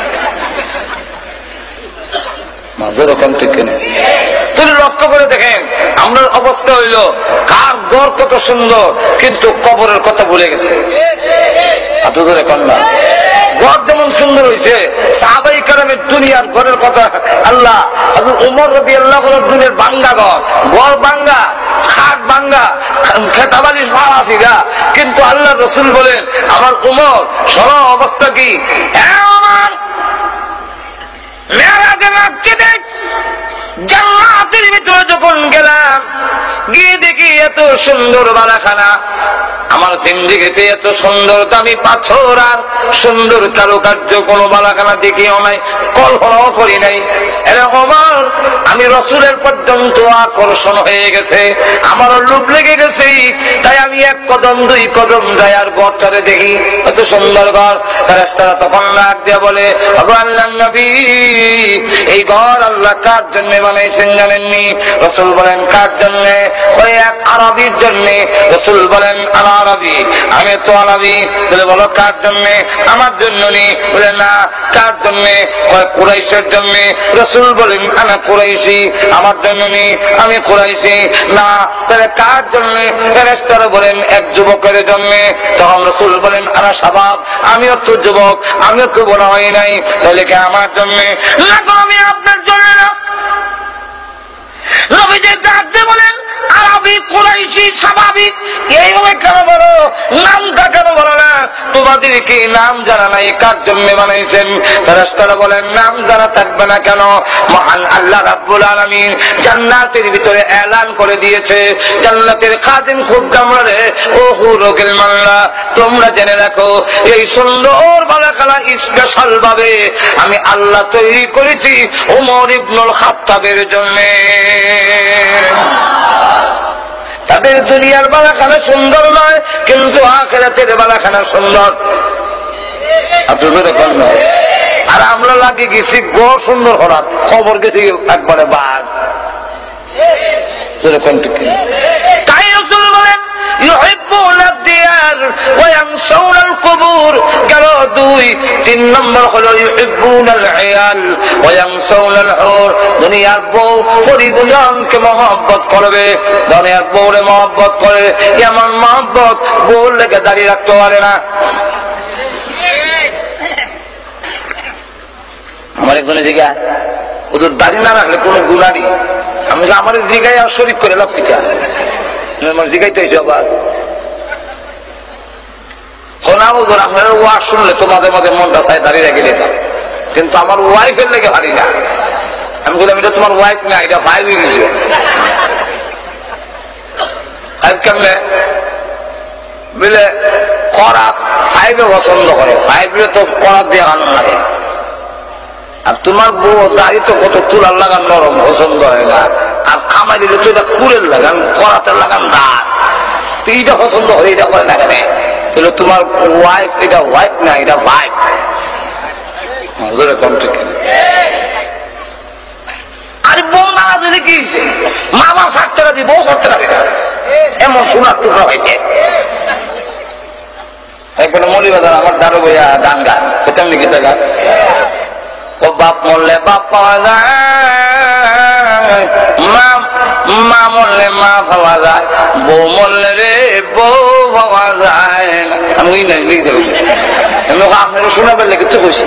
তুমি লক্ষ্য করে দেখেন আমরা অবস্থা হইল, কার গড় কত সুন্দর কিন্তু কবরের কথা ভুলে গেছে। গড় যেমন সুন্দর হয়েছে, সাহাবাই কারামের দুনিয়ার ঘরের কথা আল্লাহ, উমর রাদিয়াল্লাহু আনহু দুনিয়ার বাঙ্গা ঘর, ঘর বাঙ্গা, খাট বাঙ্গা, খেতাবাড়ি ফালাসিরা, কিন্তু আল্লাহ রসুল বলেন আমার উমর সর অবস্থা কি, জান্নাতের ভিতরে যখন গেলাম, গিয়ে দেখি এত সুন্দর বালাখানা, আমার জিন্দিগিতে এত সুন্দর দামি পাথর আর সুন্দর কারুকার্য কোন বালাখানা দেখিও নাই, কল্পনাও করি নাই। এরকম আমি রসুলের পর্যন্ত আকর্ষণ হয়ে গেছে, আমার লোভ লেগে গেছে, তাই আমি এক কদম দুই কদম যাই আর ঘরটারে দেখি, এত সুন্দর ঘর। ফেরেশতারা তখন ডাক দিয়ে বলে, ওগো আল্লাহর নবী, এই ঘর আল্লাহ কার জন্য বানাইছেন জানেননি? রসুল বলেন কার জন্য? ওই এক আরবির জন্য। রসুল বলেন আলা আরবি, আমি তো আরবি। বলে বলো কার জন্য? আমার জন্য নি। বলে না, কার জন্য? কুরাইশের জন্য। রসুল বলেন আনা কুরাইশি, আমার জন্য নি, আমি কুরাইশি। না, তাহলে কার জন্য? ফেরেশতারা বলেন এক যুবকের জন্য। তখন রসুল বলেন আনা শাবাব, আমিও তো যুবক, আমিও তো বড় হই নাই, তাহলে কি আমার জন্য? না, আমি আপনার জন্য না। নবীজি ডাকতে বলেন আরবি কুরাইশি স্বাভাবিক এইভাবে কেন বলো, নামটা কেন বলো না? তোমাদের কি নাম জানা নাই কার জন্য বানাইছেন? ফেরেশতারা বলেন নাম জানা থাকবে না কেন? মহান আল্লাহ রাব্বুল আলামিন জান্নাতের ভিতরে এলান করে দিয়েছে, জান্নাতের খাদিম খুদ্দামরা রে ও হুরুল মাল্লা, তোমরা জেনে রাখো এই সুন্দর বালাখানা স্পেশাল ভাবে আমি আল্লাহ তৈরি করেছি ওমর ইবনুল খাত্তাবের জন্য। তাদের দুনিয়ার বালাখানা সুন্দর নয়, কিন্তু আখিরাতের বালাখানা সুন্দর। আর আমরা লাগে গেছি গড় সুন্দর হঠাৎ, খবর গেছি একবারে বাঘ। তাই রাসূল বলেন ইউহিব্বুনা দিয়ার ওয়া ইয়ানসাউনাল কুবুর। গেল দুই। তিন নম্বর হলো ইউহিব্বুনাল আয়াল ওয়া ইয়ানসাউনাল হুর। দুনিয়ার বউ পরিজনকে মহব্বত করবে, দুনিয়ার বউরে মহব্বত করে, এমন মহব্বত বউর লেগে দাঁড়িয়ে রাখতে পারে না। আমার একজনে জিজ্ঞা ওদের দাঁড়িয়ে না রাখলে কোনো গুণা নেই। আমি আমার জিগাই আর শরীর করে লক্ষিতা আমার জিগাইতে হয়েছে আবার আপনার ওয়াজ শুনলে তো মাঝে মাঝে মনটা চাই দাঁড়িয়ে রেখে দিতাম, কিন্তু আমার ওয়াইফের লেগে হারি না। আমি বললাম এটা তোমার ওয়াইফ না, এটা ভাই হয়ে গেছে। কেমনে বুঝলে করা ফাইভে পছন্দ করে, ফাইভে তো করার দিয়ে আনন্দ লাগে। আর তোমার বউ দাড়ি তো কত তুলার লাগান নরম, পছন্দ হয় না। আর খামাই দিলে তো এটা খুরের লাগান, করাতে লাগান দাঁত, তো এইটা পছন্দ হয়, এটা করে না কেন? তাহলে তোমার ওয়াইফ এটা ওয়াইফ না, এটা ভাইফ। আরে বউ না যদি কি হয়েছে, মা বাপ ছাড়তে রাজি, বউ ছাড়তে রাজি না, এমন সোনার টুকরা হয়েছে। একবার মলিবাজার আমার দাঁড়ো বইয়া গান গান কোথাও নাকি গান, ও বাপ মরলে বাপ পাওয়া যায়, মা মা মরলে মা পাওয়া যায়, বউ মরলে রে বউ পাওয়া যায়। আমি লিখতে বলছি আপনারা শোনাবেন লেগে তো বলছি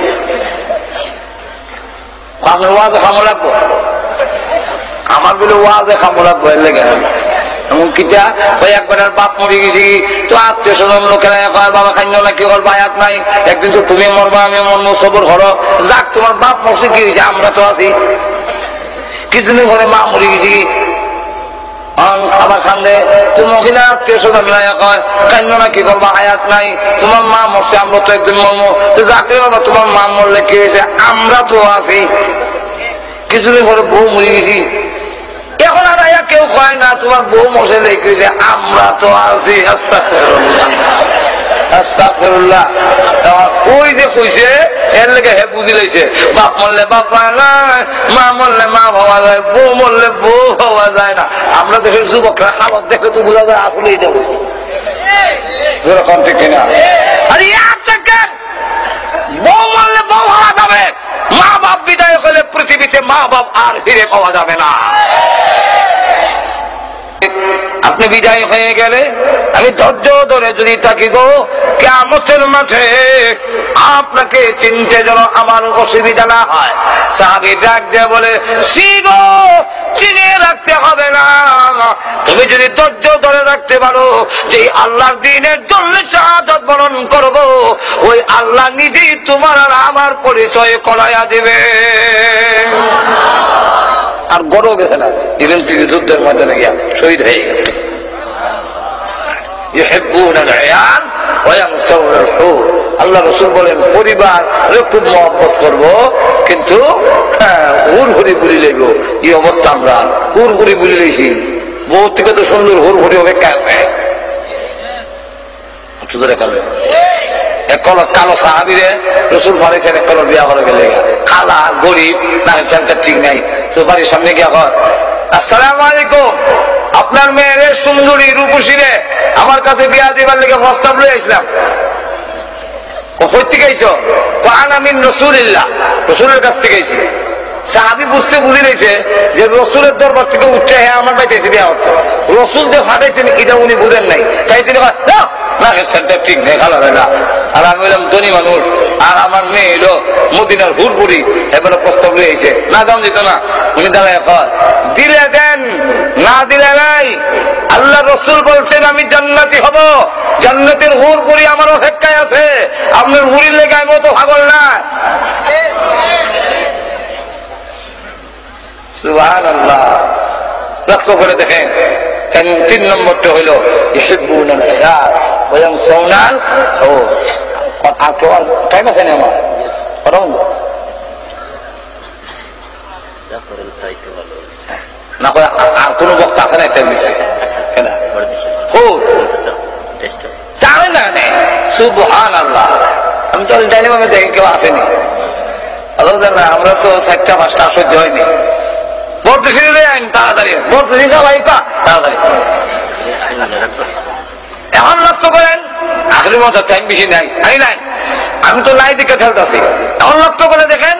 আপনার ওয়াজে খামো লাগবো, আমার বলে ওয়াজে খামো লাগবো এর লেগে। এমন কিটা ওই একবার বাপ মরে গেছি তো আত্মীয় স্বজন লোকেরা বাবা খাইন না কি করবো আয়াত নাই, একদিন তো তুমি মরবা আমি মরবো, সবর করো যাক, তোমার বাপ মরছে কি হয়েছে, আমরা তো আছি। কিছুদিন পরে মা মরে গেছি আবার খান্দে তো মহিলা আত্মীয় স্বজন কাইন না কি করবো আয়াত নাই, তোমার মা মরছে আমরা তো একদিন মরবো, তো যাকে বাবা তোমার মা মরলে কি হয়েছে, আমরা তো আছি। কিছুদিন পরে বউ মরে গেছি, এখন আর আয়া কেউ কয় না তোমার বউ মশে লেগেছে, আমরা তো আছি। আস্তাগফিরুল্লাহ আস্তাগফিরুল্লাহ। ওই যে কইছে এর লেগে হে বুঝি লাইছে, বাপ মরলে বাপ পায় না, মা মরলে মা ভাবা যায়, বউ মরলে বউ ভাবা যায় না। আমরা দেশের যুবকরা হালত দেখে তো বোঝা যায় আসলেই দেবো যেরকম ঠিক কিনা। আরে বউ মরলে বউ ভাবা যাবে, মা বাপ বিদায় হলে পৃথিবীতে মা বাপ আর ফিরে পাওয়া যাবে না। আপনি বিদায় হয়ে গেলে আমি ধৈর্য ধরে যদি থাকি গো, কিয়ামতের মাঠে আপনাকে চিনতে যেন আমার অসুবিধা না হয়। সাহাবী ডাক দিয়ে বলে সি গো, চিনে রাখতে হবে না, তুমি যদি ধৈর্য ধরে রাখতে পারো যে আল্লাহর দ্বীনের জন্য শাহাদাত বরণ করব, ওই আল্লাহ নিজেই তোমার আর আমার পরিচয় করাইয়া দিবে। আর গড়ও গেছে না, ইরান থেকে যুদ্ধের ময়দানে গিয়া শহীদ হয়ে গেছে। আল্লাহ রাসূল বলেন পরিবার খুব মহব্বত করবো, কিন্তু হুর হুরি বুড়ি লেগো। এই অবস্থা আমরা হুর হুরি বুড়ি লেছি, বহু থেকে তো সুন্দর হুর হুরি অপেক্ষা আছে। কালো সাহাবিরে রসুল ফারিসের এক কলর বিয়া করে গেলে খালা গরিব না সেন্টার ঠিক নাই, তো বাড়ির সামনে গিয়া কর আসসালামু আলাইকুম, আপনার মেয়ের সুন্দরী রূপসী রে আমার কাছে বিয়া দিবার লেগে প্রস্তাব লই আসলাম। কই থেকে আইছো? আনা মিন রাসূলিল্লাহ, রাসূলের কাছ থেকে আইছি। সাহাবী বুঝতে বুঝি রয়েছে যে রসুলের দরবার থেকে উঠে হ্যাঁ আমার বাড়িতে এসে বিয়া করতো, রসুল যে ফাটাইছেন এটা উনি বুঝেন নাই, তাই তিনি নাকের সেন্টার ঠিক নেই, খালা হয় না। আর আমি বললাম ধনী মানুষ, আর আমার মেয়ে এলো মদিনার হুরপুরি, এবারে প্রস্তাব নিয়ে এসে না দাম দিত না। উনি দাঁড়ায় কর দিলে দেন, না দিলে নাই। আল্লাহ রসুল বলছেন আমি জান্নাতি হব, জান্নাতের হুরপুরি আমার অপেক্ষায় আছে, আপনার হুরির লেগে আমি তো পাগল না। সুবহানাল্লাহ। লক্ষ্য করে দেখেন তিন নম্বরটা হইল টাইম আছে না আমার না, আর কোন বক্তা আছে না? জানে না সুবহানাল্লাহ। আমি তো ডাইনিমামে দেখি কেউ আসেনি, আমরা তো চারটা পাঁচটা সহ্য হয়নি। তাড়াতাড়ি তাড়াতাড়ি এখন লক্ষ্য করেন আখের মতো টাইম বেশি নাই, আমি নাই, আমি তো লাই দিকে ঠেলতেছি। এখন লক্ষ্য করে দেখেন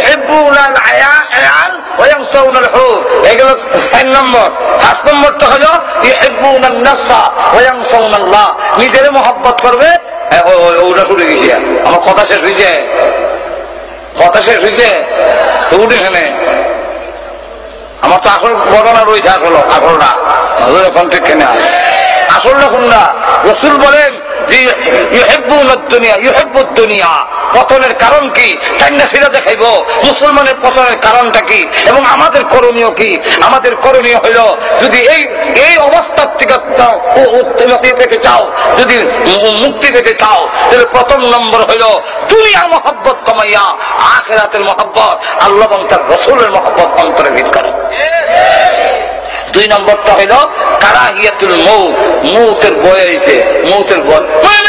নিজের মহব্বত করবে। ওটা শুনে গেছি, আমার কথা শেষ হয়েছে, কথা শেষ হয়েছে তো উঠে এখানে আমার তো আসল ঘটনা রয়েছে। আসল আসলটা এখন ঠিক কেনা আসলটা কোনটা? রসুল বলেন যে পতনের কারণ কি? টান্না সিরাজে খাইব। মুসলমানের পতনের কারণটা কি এবং আমাদের করণীয় কি? আমাদের করণীয় হইল যদি এই এই অবস্থার থেকে পেতে চাও, যদি মুক্তি পেতে চাও, তাহলে প্রথম নম্বর হইল দুনিয়ার মহব্বত কমাইয়া আখিরাতের মহব্বত, আল্লাহ এবং তার রসুলের মহব্বত অন্তরে ভিত করো। দুই নম্বরটা হইল কারাহিয়াতুল মউত, মউতের ভয় হইছে, মউতের ভয়।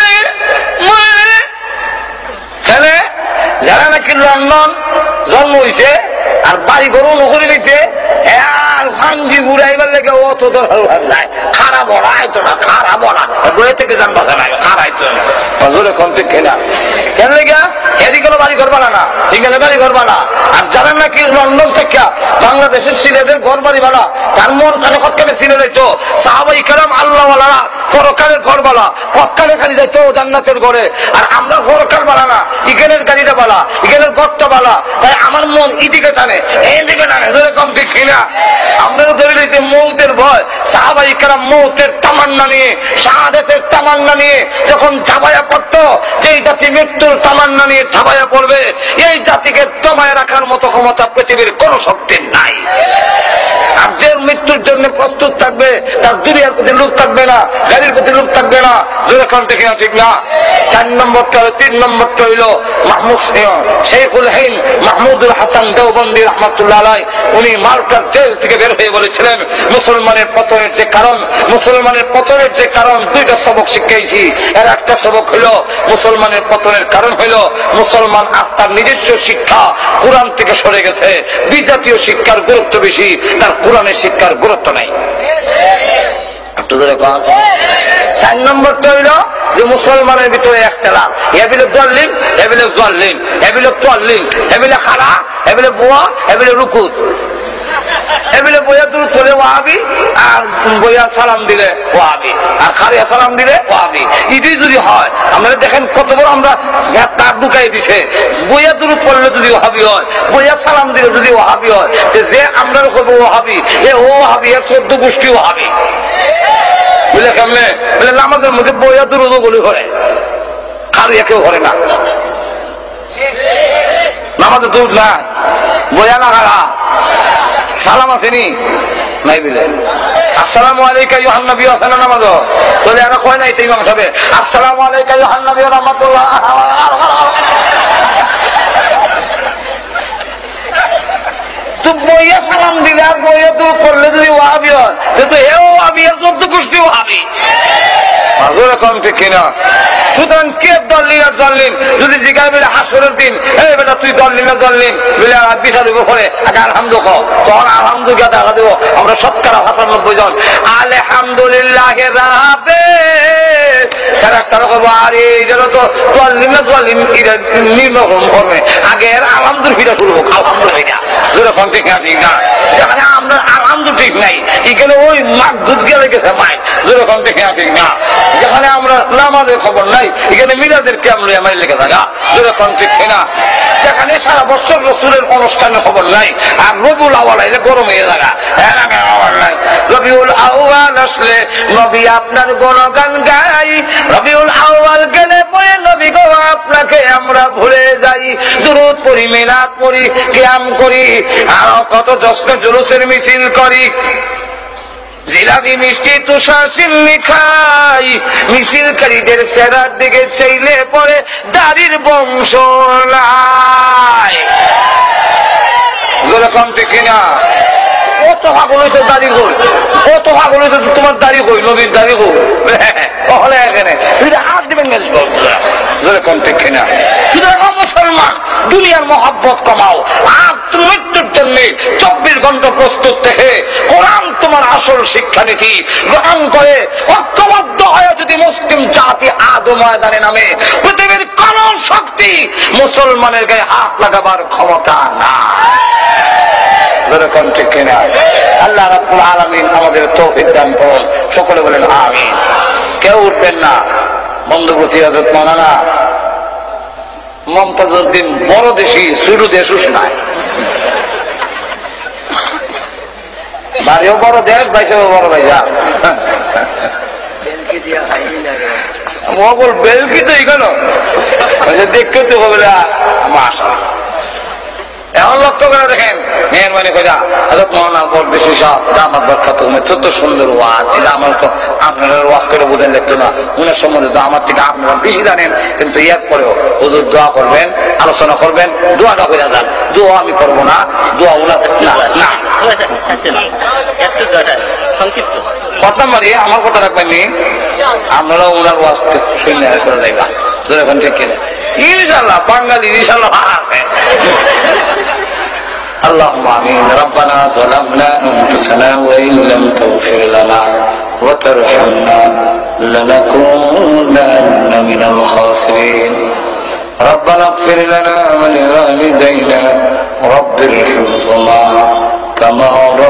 যারা নাকি লন্ডন জন্ম হইছে আর বাড়ি ঘর নকরে দিচ্ছে, ফাঙ্গি ঘুরাইবার লেগে অত দরকার নাই, খারা বড়া আইতো না, খারা বড়া বয়ে থেকে যান বাসা না, খারা আইতো না হজুরে কম ঠিক খেলা কেন লেগে এদিকে বাড়ি ঘর বানা না, এখানে বাড়ি ঘর বানা। আর যারা নাকি লন্ডন থেকে বাংলাদেশের সিলেটের ঘর বাড়ি বানা, তার মন কানে কতকালে সিলে যাইতো সাহাবাই কেরাম আল্লাহ ওয়ালারা পরকালের ঘর বালা, কতকালে খালি যাইতো জান্নাতের ঘরে। আর আমরা পরকাল বালা না, ইখানের গাড়িটা বালা, ইখানের ঘরটা বালা, তাই আমার মন ইদিকে টানে, এইদিকে টানে, হজুরে কম ঠিক খেলা। আমরা ধরে রয়েছে মৌতের ভয়। সাহাবাই কেরাম মৌতের তামান্না নিয়ে, শাহাদাতের তামান্না নিয়ে যখন ঝাঁপাইয়া পড়তো, যেই জাতি মৃত্যুর তামান্না নিয়ে ঝাঁপাইয়া পড়বে, এই জাতিকে দমায় রাখার মতো ক্ষমতা পৃথিবীর কোন শক্তির নাই। আর যে মৃত্যুর জন্য প্রস্তুত থাকবে, তার দুনিয়ার প্রতি লোভ থাকবে না, গাড়ির প্রতি লোভ থাকবে না। যেরকম দেখি না, ঠিক না? চার নম্বরটা তিন নম্বরটা হইল মাহমুদ শেখুল হিন্দ মাহমুদুল হাসান দেওবন্দি রহমতুল্লাহ আলাই। উনি মাল্টার জেল থেকে বের হয়ে বলেছিলেন মুসলমানের পতনের যে কারণ, মুসলমানের পতনের যে কারণ দুইটা সবক শিখাইছি। এর একটা সবক হইল মুসলমানের পতনের কারণ হইল মুসলমান আস্থার নিজস্ব শিক্ষা কোরআন থেকে সরে গেছে, বিজাতীয় শিক্ষার গুরুত্ব বেশি, তার কোরআনের শিক্ষার গুরুত্ব নাই। একটু ধরে কন। চার নম্বরটা হইল যে মুসলমানের ভিতরে একতলাফ, এবিলে দলিল, এবিলে জল্লিন, এবিলে তল্লিন, এবিলে খাড়া, এবিলে বোয়া, এবিলে রুকুত, এবিলে বইয়া দূর চলে ওয়াহাবি, আর বইয়া সালাম দিলে ওয়াহাবি, আর খারিয়া সালাম দিলে ওয়াহাবি। ইদি যদি হয়, আমরা দেখেন কত বড় আমরা তার ঢুকাই দিছে। বইয়া দূর পড়লে যদি ওয়াহাবি হয়, বইয়া সালাম দিলে যদি ওয়াহাবি হয়, যে আমরা করবো ওয়াহাবি, এ ও ওয়াহাবি, এর চোদ্দ গোষ্ঠী ওয়াহাবি। বুঝলে কেমনে? বলে নামাজের মধ্যে বইয়া দূর গুলি করে, খারিয়া কেউ করে না, নামাজের দুধ না, বইয়া না খারা সালাম আসেনি নাই বলে আসসালামু আলাইকা ইউহান নবী ওয়া সাল্লাম নামাজ বলে আর কয় নাই ইমাম সাহেব আসসালামু আলাইকা ইউহান নবী ওয়া রাহমাতুল্লাহ। তো বইয়া সালাম দিলে আর বইয়া তো করলে যদি ওয়াহাবি হয়, তো এও ওয়াহাবি, এর চোদ্দ গোষ্ঠী ওয়াহাবি। হাজুরে কম ঠিক কিনা? সুতরাং কে দলিল আর জল্লিন যদি জিজ্ঞাসা বলে হাসরের দিন, এই বেটা তুই দলিল আর জল্লিন বলে বিচার দিব করে আগে আলহামদু খাও, তখন আলহামদুলিল্লাহ দেখা দেবো আমরা শতকরা পঁচানব্বই জন আলহামদুলিল্লাহ রাবে। তারা করবো আরে এটা তো নির্মে আগে আলহামদুলিল্লাহ শুরু হোক আলহামদুলিল্লাহ যেরকম ঠিক না ঠিক না যেখানে আমরা আলহামদুল ঠিক নাই এখানে ওই মাছ দুধ গেলে গেছে মাই যেরকম ঠিক না ঠিক না যেখানে আমরা নামাজের খবর নাই এখানে মিলাদের কেমন আমার লেগে থাকা যেরকম ঠিক না যেখানে সারা বছর রসুলের অনুষ্ঠানের খবর নাই আর রবিউল আউয়াল এটা গরম হয়ে থাকা নাই রবিউল আউয়াল আসলে নবী আপনার গুণগান গাই রবিউল আউয়াল গেলে পরে নবী গো আপনাকে আমরা ভুলে যাই দুরূদ পড়ি মিলাদ পড়ি কিয়াম করি আর কত জশ্ন জুলুসের মিছিল করি জিলাপি মিষ্টি তুষার চিল্লি খাই মিছিলকারীদের চেহারার দিকে চাইলে পরে দাড়ির বংশ নাই যেরকম ঠিক না কত পাগল হয়েছে দাড়ি কই কত পাগল হয়েছে তোমার দাড়ি কই নবীর দাড়ি কই তাহলে এখানে হাত দিবেন যেরকম ঠিক না সুতরাং মুসলমান দুনিয়ার মহব্বত কমাও আর তুমি মৃত্যুর জন্য চব্বিশ ঘন্টা প্রস্তুত থেকে কোরআন তোমার আসল শিক্ষানীতি গ্রহণ করে ঐক্যবদ্ধ হয়ে যদি মুসলিম জাতি আদো ময়দানে নামে পৃথিবীর কোন শক্তি মুসলমানের গায়ে হাত লাগাবার ক্ষমতা না যেরকম ঠিক কিনা আল্লাহ রাব্বুল আলামিন আমাদের তৌফিক দান করুন সকলে বলেন আমিন কেউ উঠবেন না বন্ধুপতি হযরত মাওলানা মমতাজউদ্দিন বড় দেশি শুরু দেশ নাই বাড়িও বড় দেশ বাইসেও বড় ভাইজা মগল বেলকি তো এখানে দেখতে তো হবে মাসা এখন লক্ষ্য করে দেখেন মেহরবানি করে হযরত মাওলানা বড় বেশি সাহেব আমার বরকত চোদ্দ সুন্দর ওয়াজ এটা আমার তো আপনারা ওয়াজ করে বোঝেন লাগতো না উনার সম্বন্ধে তো আমার থেকে আপনারা বেশি জানেন কিন্তু এর পরেও হুজুর দোয়া করবেন আলোচনা করবেন দোয়াটা করে যান দোয়া আমি করবো না দোয়া উনার না সংক্ষিপ্ত কথা মারি আমার কথা রাখবেন নি আপনারা ওনার ওয়াজ শুনে করে যাইবা তোর এখন ঠিক কিনা ইনশাআল্লাহ বাঙালি ইনশাআল্লাহ আছে اللهم آمين ربنا ظلمنا أنفسنا وإن لم تغفر لنا وترحمنا لنكونن من الخاسرين ربنا اغفر لنا ولوالدينا رب ارحمهما كما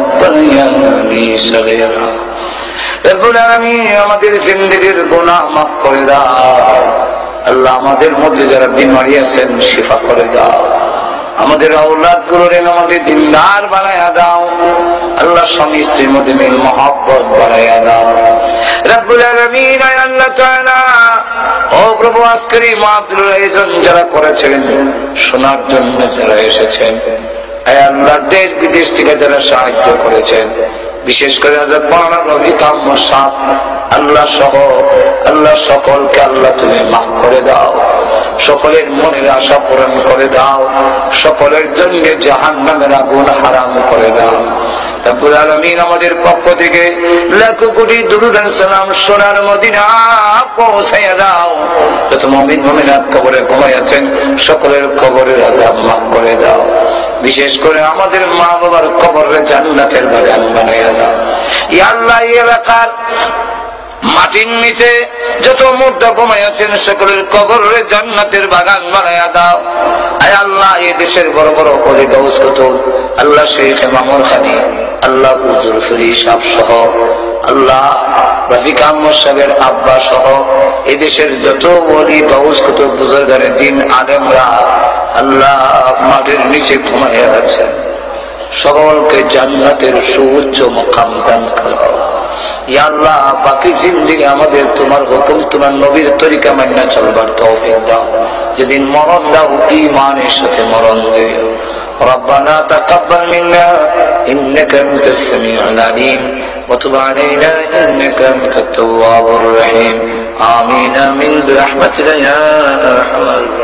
ربياني صغيرا রব্বুল আলামিন আমাদের জিন্দেগীর গুনাহ মাফ করে দাও আল্লাহ আমাদের মধ্যে যারা বিমারি আছেন শিফা করে দাও আমাদের আওলাদ গুলোরে আমাদের দিনদার বানায়া দাও আল্লাহ স্বামী স্ত্রীর মধ্যে মিল মহব্বত বাড়াইয়া দাও রব্বুল আলামিন আল্লাহ তাআলা ও প্রভু আজকের এই মাহফিলের আয়োজন যারা করেছেন শোনার জন্য যারা এসেছেন আয় আল্লাহ দেশ বিদেশ থেকে যারা সাহায্য করেছেন বিশেষ করে হযরত মাওলানা রফিক আহমদ সাহেব আল্লাহ সহ আল্লাহ সকলকে আল্লাহ তুমি মাফ করে দাও সকলের মনের আশা পূরণ করে দাও সকলের জন্য জাহান্নামের আগুন হারাম করে দাও রব্বুল আলামিন আমাদের পক্ষ থেকে লাখ কোটি দুরূদ ও সালাম সোনার মদিনা পৌঁছায়া দাও যত মুমিন মুমিনাত কবরে ঘুমায় আছেন সকলের কবরের আযাব মাফ করে দাও বিশেষ করে আমাদের মা বাবার কবরে জান্নাতের বাগান বানাইয়া দাও ইয়া আল্লাহ এই এলাকার মাটির নিচে যত মুর্দা ঘুমায় আছেন সকলের কবরে জান্নাতের বাগান বানাইয়া দাও আয় আল্লাহ এই দেশের বড় বড় অলি গাউস কুতুব আল্লাহ শেখ মামুন খানি আল্লাহ হুজুর ফিরি সাহেব সহ আল্লাহ রফিক আহমদ সাহেবের আব্বা সহ এই দেশের যত অলি গাউস কুতুব বুজুর্গানে দিন আলেমরা আল্লাহ মাটির নিচে ঘুমাইয়া আছেন সকলকে জান্নাতের সুউচ্চ মুকাম দান করো ইয়া আল্লাহ বাকি জিন্দেগি আমাদের তোমার হুকুম তোমার নবীর তরিকা মাইনা চলবার তৌফিক দাও যেদিন মরণ দাও ঈমানের সাথে মরণ দিও ربنا تقبل منا إنك أنت السميع العليم وتب علينا إنك أنت التواب الرحيم آمين آمين برحمتك يا أرحم الراحمين.